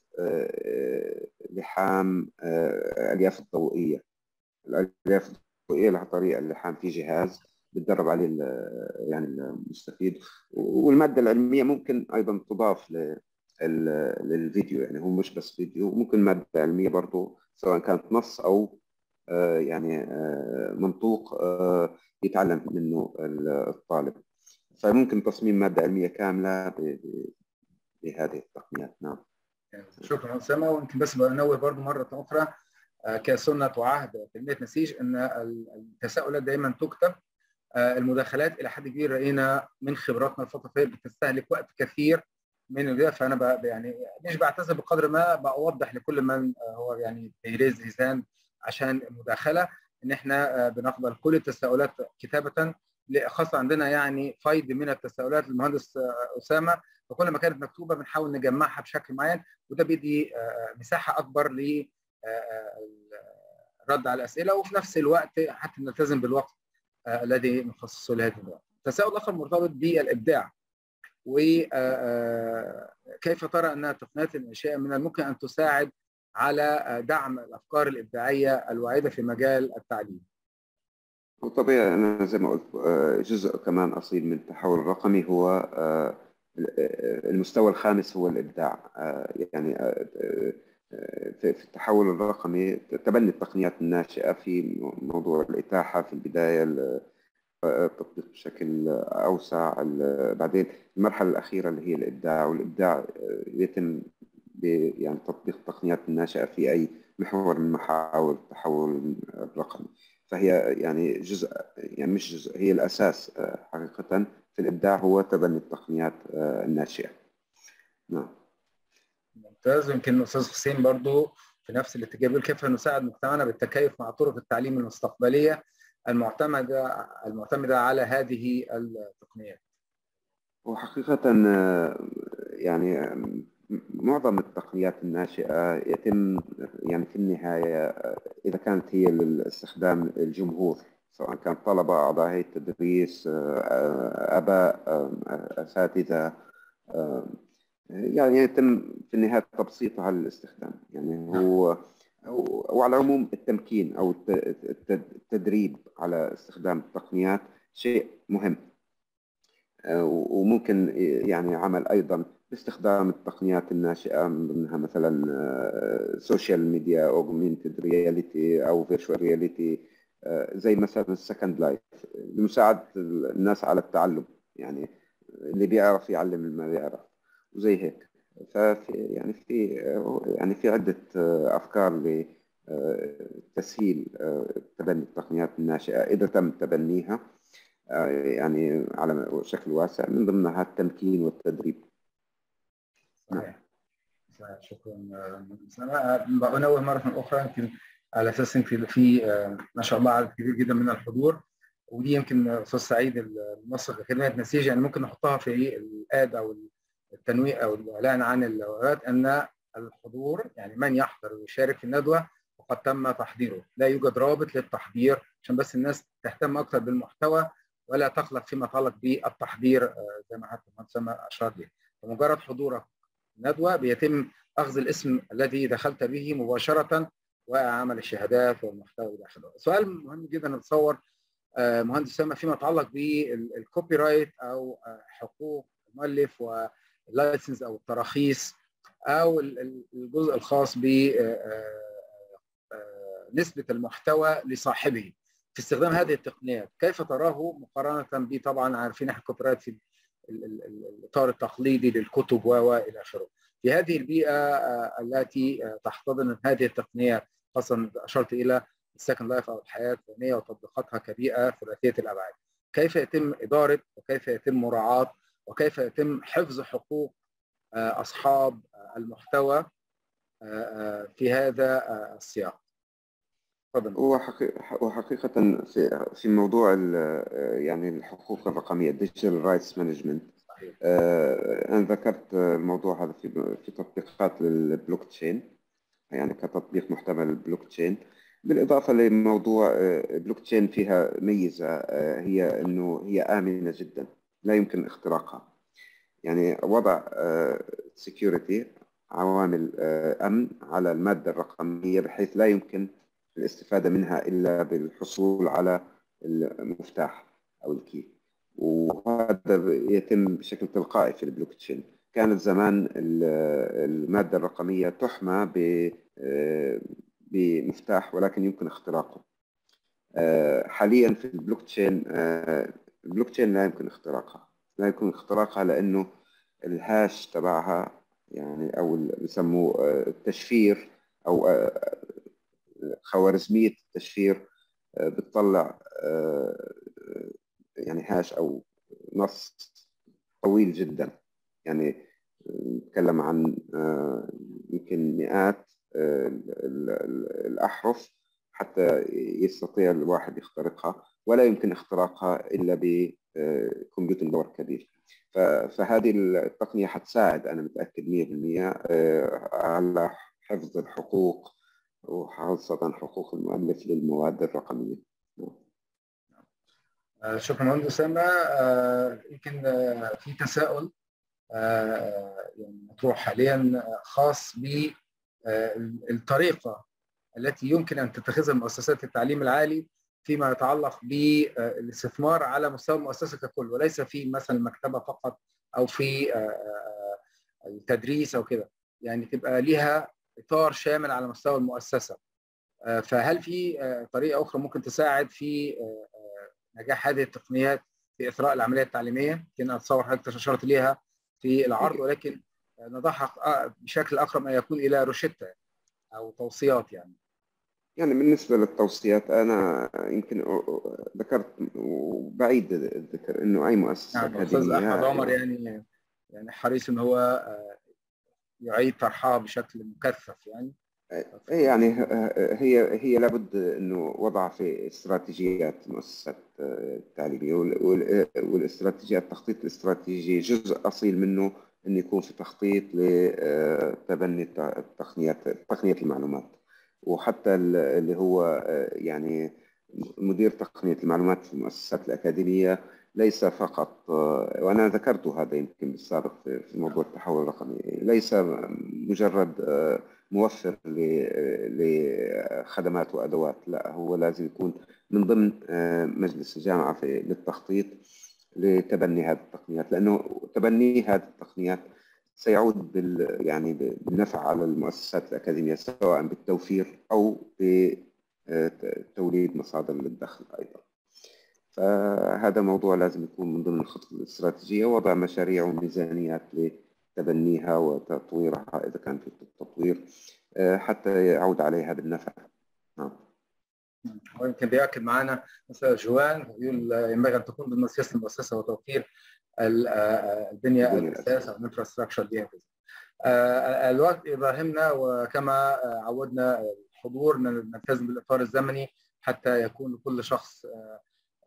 لحام الالياف الضوئية. الالياف الضوئية لها طريقة اللحام في جهاز بتدرب عليه يعني المستفيد، والمادة العلمية ممكن أيضا تضاف للفيديو. يعني هو مش بس فيديو، ممكن مادة علمية برضو سواء كانت نص أو يعني منطوق يتعلم منه الطالب. فممكن تصميم مادة علمية كاملة بهذه التقنيات. نعم. شكرا أسامة. ويمكن بس بنوه برضو مرة أخرى كسنة وعهد تنمية نسيج أن التساؤلات دائما تكتب. المداخلات إلى حد كبير رأينا من خبراتنا الفترة اللي بتستهلك وقت كثير من البداية، فأنا يعني مش بعتذر بقدر ما بوضح لكل من هو يعني بيريز هيزان عشان المداخلة إن إحنا بنقبل كل التساؤلات كتابة، خاصة عندنا يعني فيض من التساؤلات للمهندس أسامة، فكل ما كانت مكتوبة بنحاول نجمعها بشكل معين، وده بيدي مساحة أكبر ل الرد على الأسئلة، وفي نفس الوقت حتى نلتزم بالوقت الذي نخصصه لهذه الوقت. تساؤل آخر مرتبط بالإبداع، وكيف ترى أن التقنيات الإنشائية من الممكن أن تساعد على دعم الأفكار الإبداعية الواعدة في مجال التعليم؟ وطبيعي أنا زي ما قلت جزء كمان أصيل من التحول الرقمي هو المستوى الخامس هو الإبداع. يعني في التحول الرقمي تبني التقنيات الناشئة في موضوع الإتاحة في البداية، التطبيق بشكل أوسع، بعدين المرحلة الأخيرة اللي هي الإبداع. والإبداع يتم يعني تطبيق التقنيات الناشئة في أي محور من محاور التحول الرقمي. فهي يعني جزء، يعني مش جزء، هي الأساس حقيقة في الإبداع هو تبني التقنيات الناشئة. نعم. ممتاز. يمكن الأستاذ حسين برضو في نفس الاتجاه بيقول كيف نساعد مجتمعنا بالتكيف مع طرق التعليم المستقبلية المعتمدة على هذه التقنيات. وحقيقة يعني معظم التقنيات الناشئة يتم يعني في النهاية إذا كانت هي للاستخدام الجمهور، سواء كان طلبة، أعضاء هيئة التدريس، آباء، أساتذة، يعني يتم في النهاية تبسيطها للاستخدام. يعني هو وعلى العموم التمكين أو التدريب على استخدام التقنيات شيء مهم. وممكن يعني عمل أيضا باستخدام التقنيات الناشئة، من ضمنها مثلا سوشيال ميديا، أوغمنتد رياليتي أو فيرتشوال رياليتي، زي مثلا السكند لايف لمساعدة الناس على التعلم، يعني اللي بيعرف يعلم اللي ما بيعرف وزي هيك. ففي يعني في عدة أفكار لتسهيل تبني التقنيات الناشئة إذا تم تبنيها يعني على شكل واسع، من ضمنها التمكين والتدريب. صحيح. شكرا. أنا بنوه مرة أخرى يمكن على أساس إن في ما شاء الله عدد كبير جدا من الحضور، ودي يمكن استاذ سعيد المنسق كلمه نسيج، يعني ممكن نحطها في الاد او التنويه او الاعلان عن الندوات، ان الحضور يعني من يحضر ويشارك في الندوه وقد تم تحضيره، لا يوجد رابط للتحضير، عشان بس الناس تهتم اكثر بالمحتوى ولا تقلق فيما يتعلق بالتحضير زي ما حضرتك المهندس اشار ليه. فمجرد حضورك ندوه بيتم اخذ الاسم الذي دخلت به مباشره وعمل الشهادات والمحتوى داخله. سؤال مهم جدا نتصور مهندس اسامه فيما يتعلق بالكوبي رايت او حقوق المؤلف واللايسنس او التراخيص او الجزء الخاص ب نسبه المحتوى لصاحبه في استخدام هذه التقنيات، كيف تراه مقارنه ب طبعا عارفين احنا الكوبي رايت في الاطار التقليدي للكتب والى اخره. في هذه البيئه التي تحتضن هذه التقنيات، خاصه اشرت الى السكند لايف او الحياه الثانيه وتطبيقاتها كبيئه ثلاثيه الابعاد، كيف يتم اداره وكيف يتم مراعاه وكيف يتم حفظ حقوق اصحاب المحتوى في هذا السياق؟ تفضل. وحقيقة في موضوع يعني الحقوق الرقمية Digital Rights Management، أنا ذكرت الموضوع هذا في تطبيقات للبلوك تشين، يعني كتطبيق محتوى للبلوك تشين، بالإضافة لموضوع البلوك تشين فيها ميزة هي أنه هي آمنة جدا لا يمكن اختراقها. يعني وضع security عوامل أمن على المادة الرقمية بحيث لا يمكن الاستفادة منها إلا بالحصول على المفتاح أو الكي، وهذا يتم بشكل تلقائي في البلوك تشين. كانت زمان المادة الرقمية تحمى بمفتاح ولكن يمكن اختراقه. حاليا في البلوك تشين البلوك تشين لا يمكن اختراقها لأنه الهاش تبعها يعني أو بيسموه التشفير أو خوارزمية التشفير بتطلع يعني هاش أو نص طويل جدا، يعني نتكلم عن يمكن مئات الأحرف حتى يستطيع الواحد يخترقها، ولا يمكن اختراقها إلا بكمبيوتر باور كبير. فهذه التقنية حتساعد أنا متأكد 100% على حفظ الحقوق وخاصة حقوق المؤلف للمواد الرقمية. شكرا مهندس أسامة. يمكن في تساؤل يعني مطروح حاليا خاص بالطريقة التي يمكن أن تتخذها مؤسسات التعليم العالي فيما يتعلق بالاستثمار على مستوى المؤسسة ككل، وليس في مثلا المكتبة فقط أو في التدريس أو كده، يعني تبقى لها إطار شامل على مستوى المؤسسة. فهل في طريقة أخرى ممكن تساعد في نجاح هذه التقنيات في إثراء العملية التعليمية؟ يمكن أتصور حضرتك أشرت ليها في العرض، ولكن نضعها بشكل أقرب ما يكون إلى روشتة أو توصيات. يعني بالنسبة للتوصيات أنا يمكن ذكرت وبعيد الذكر إنه أي مؤسسة أستاذ أكاديمية أحمد عمر يعني حريص إن هو يعيد طرحها بشكل مكثف يعني هي لابد انه وضع في استراتيجيات المؤسسات التعليميه، والاستراتيجيات التخطيط الاستراتيجي جزء اصيل منه انه يكون في تخطيط لتبني تقنيه المعلومات. وحتى اللي هو يعني مدير تقنيه المعلومات في المؤسسات الاكاديميه ليس فقط، وانا ذكرت هذا يمكن بالسابق في موضوع التحول الرقمي، ليس مجرد موفر لخدمات وأدوات، لا هو لازم يكون من ضمن مجلس الجامعة للتخطيط لتبني هذه التقنيات، لأنه تبني هذه التقنيات سيعود يعني بالنفع على المؤسسات الأكاديمية، سواء بالتوفير أو بتوليد مصادر للدخل أيضا. فهذا موضوع لازم يكون من ضمن الخطة الاستراتيجية، وضع مشاريع وميزانيات لتبنيها وتطويرها إذا كان في التطوير حتى يعود عليها بالنفع. ويمكن بيأكد معنا مثلا جوان يقول ينبغي أن تكون ضمن سياسة المؤسسة وتوفير البنية الأساس أو الانفراستراكشر دي. الوقت يراهمنا، وكما عودنا الحضور نلتزم بالإطار الزمني حتى يكون لكل شخص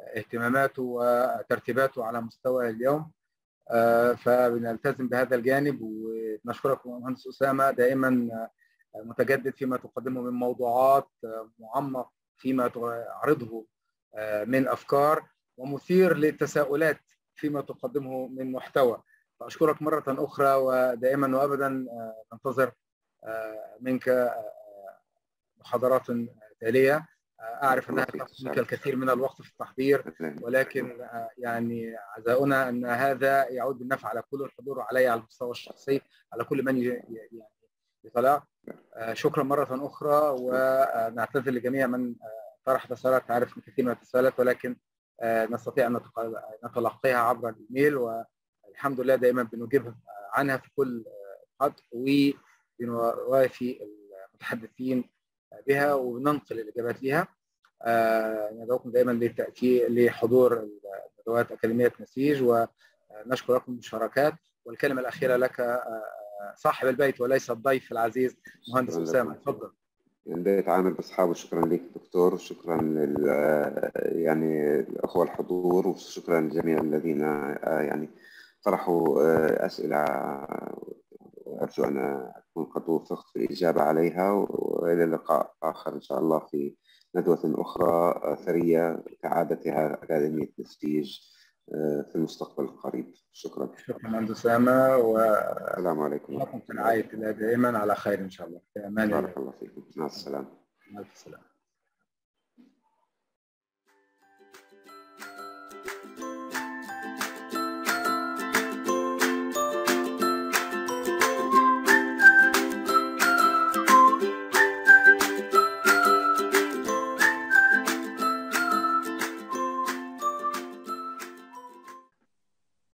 اهتماماته وترتيباته على مستوى اليوم. فبنلتزم بهذا الجانب، ونشكرك مهندس أسامة دائما متجدد فيما تقدمه من موضوعات، معمق فيما تعرضه من أفكار، ومثير للتساؤلات فيما تقدمه من محتوى. فأشكرك مرة أخرى، ودائما وأبدا ننتظر منك محاضرات تالية. أعرف أنها تأخذ منك الكثير من الوقت في التحضير، ولكن يعني عزاؤنا أن هذا يعود بالنفع على كل الحضور وعلي على المستوى الشخصي، على كل من يعني يطلع. شكرا مرة أخرى، ونعتذر لجميع من طرح تساؤلات. تعرف كثير من التساؤلات، ولكن نستطيع أن نتلقيها عبر الإيميل، والحمد لله دائما بنجيب عنها في كل خط، وبنوافي المتحدثين بها وننقل الإجابات لها. ندعوكم دائما لحضور ندوات أكاديمية نسيج، ونشكر لكم المشاركات. والكلمة الأخيرة لك صاحب البيت وليس الضيف العزيز مهندس أسامة، تفضل. البيت عامل بأصحابه. شكرا لك دكتور، وشكرا يعني الأخوة الحضور، وشكرا للجميع الذين يعني طرحوا أسئلة، وأرجو أن أكون قد وفقت في الإجابة عليها. وإلى لقاء آخر إن شاء الله في ندوة أخرى ثرية كعادتها أكاديمية نسيج في المستقبل القريب. شكرا. شكرا مهندس أسامة، السلام عليكم ورحمة الله. في رعاية الله دائما، على خير إن شاء الله. في أمان الله. بارك الله فيكم. مع السلامة. مع السلامة.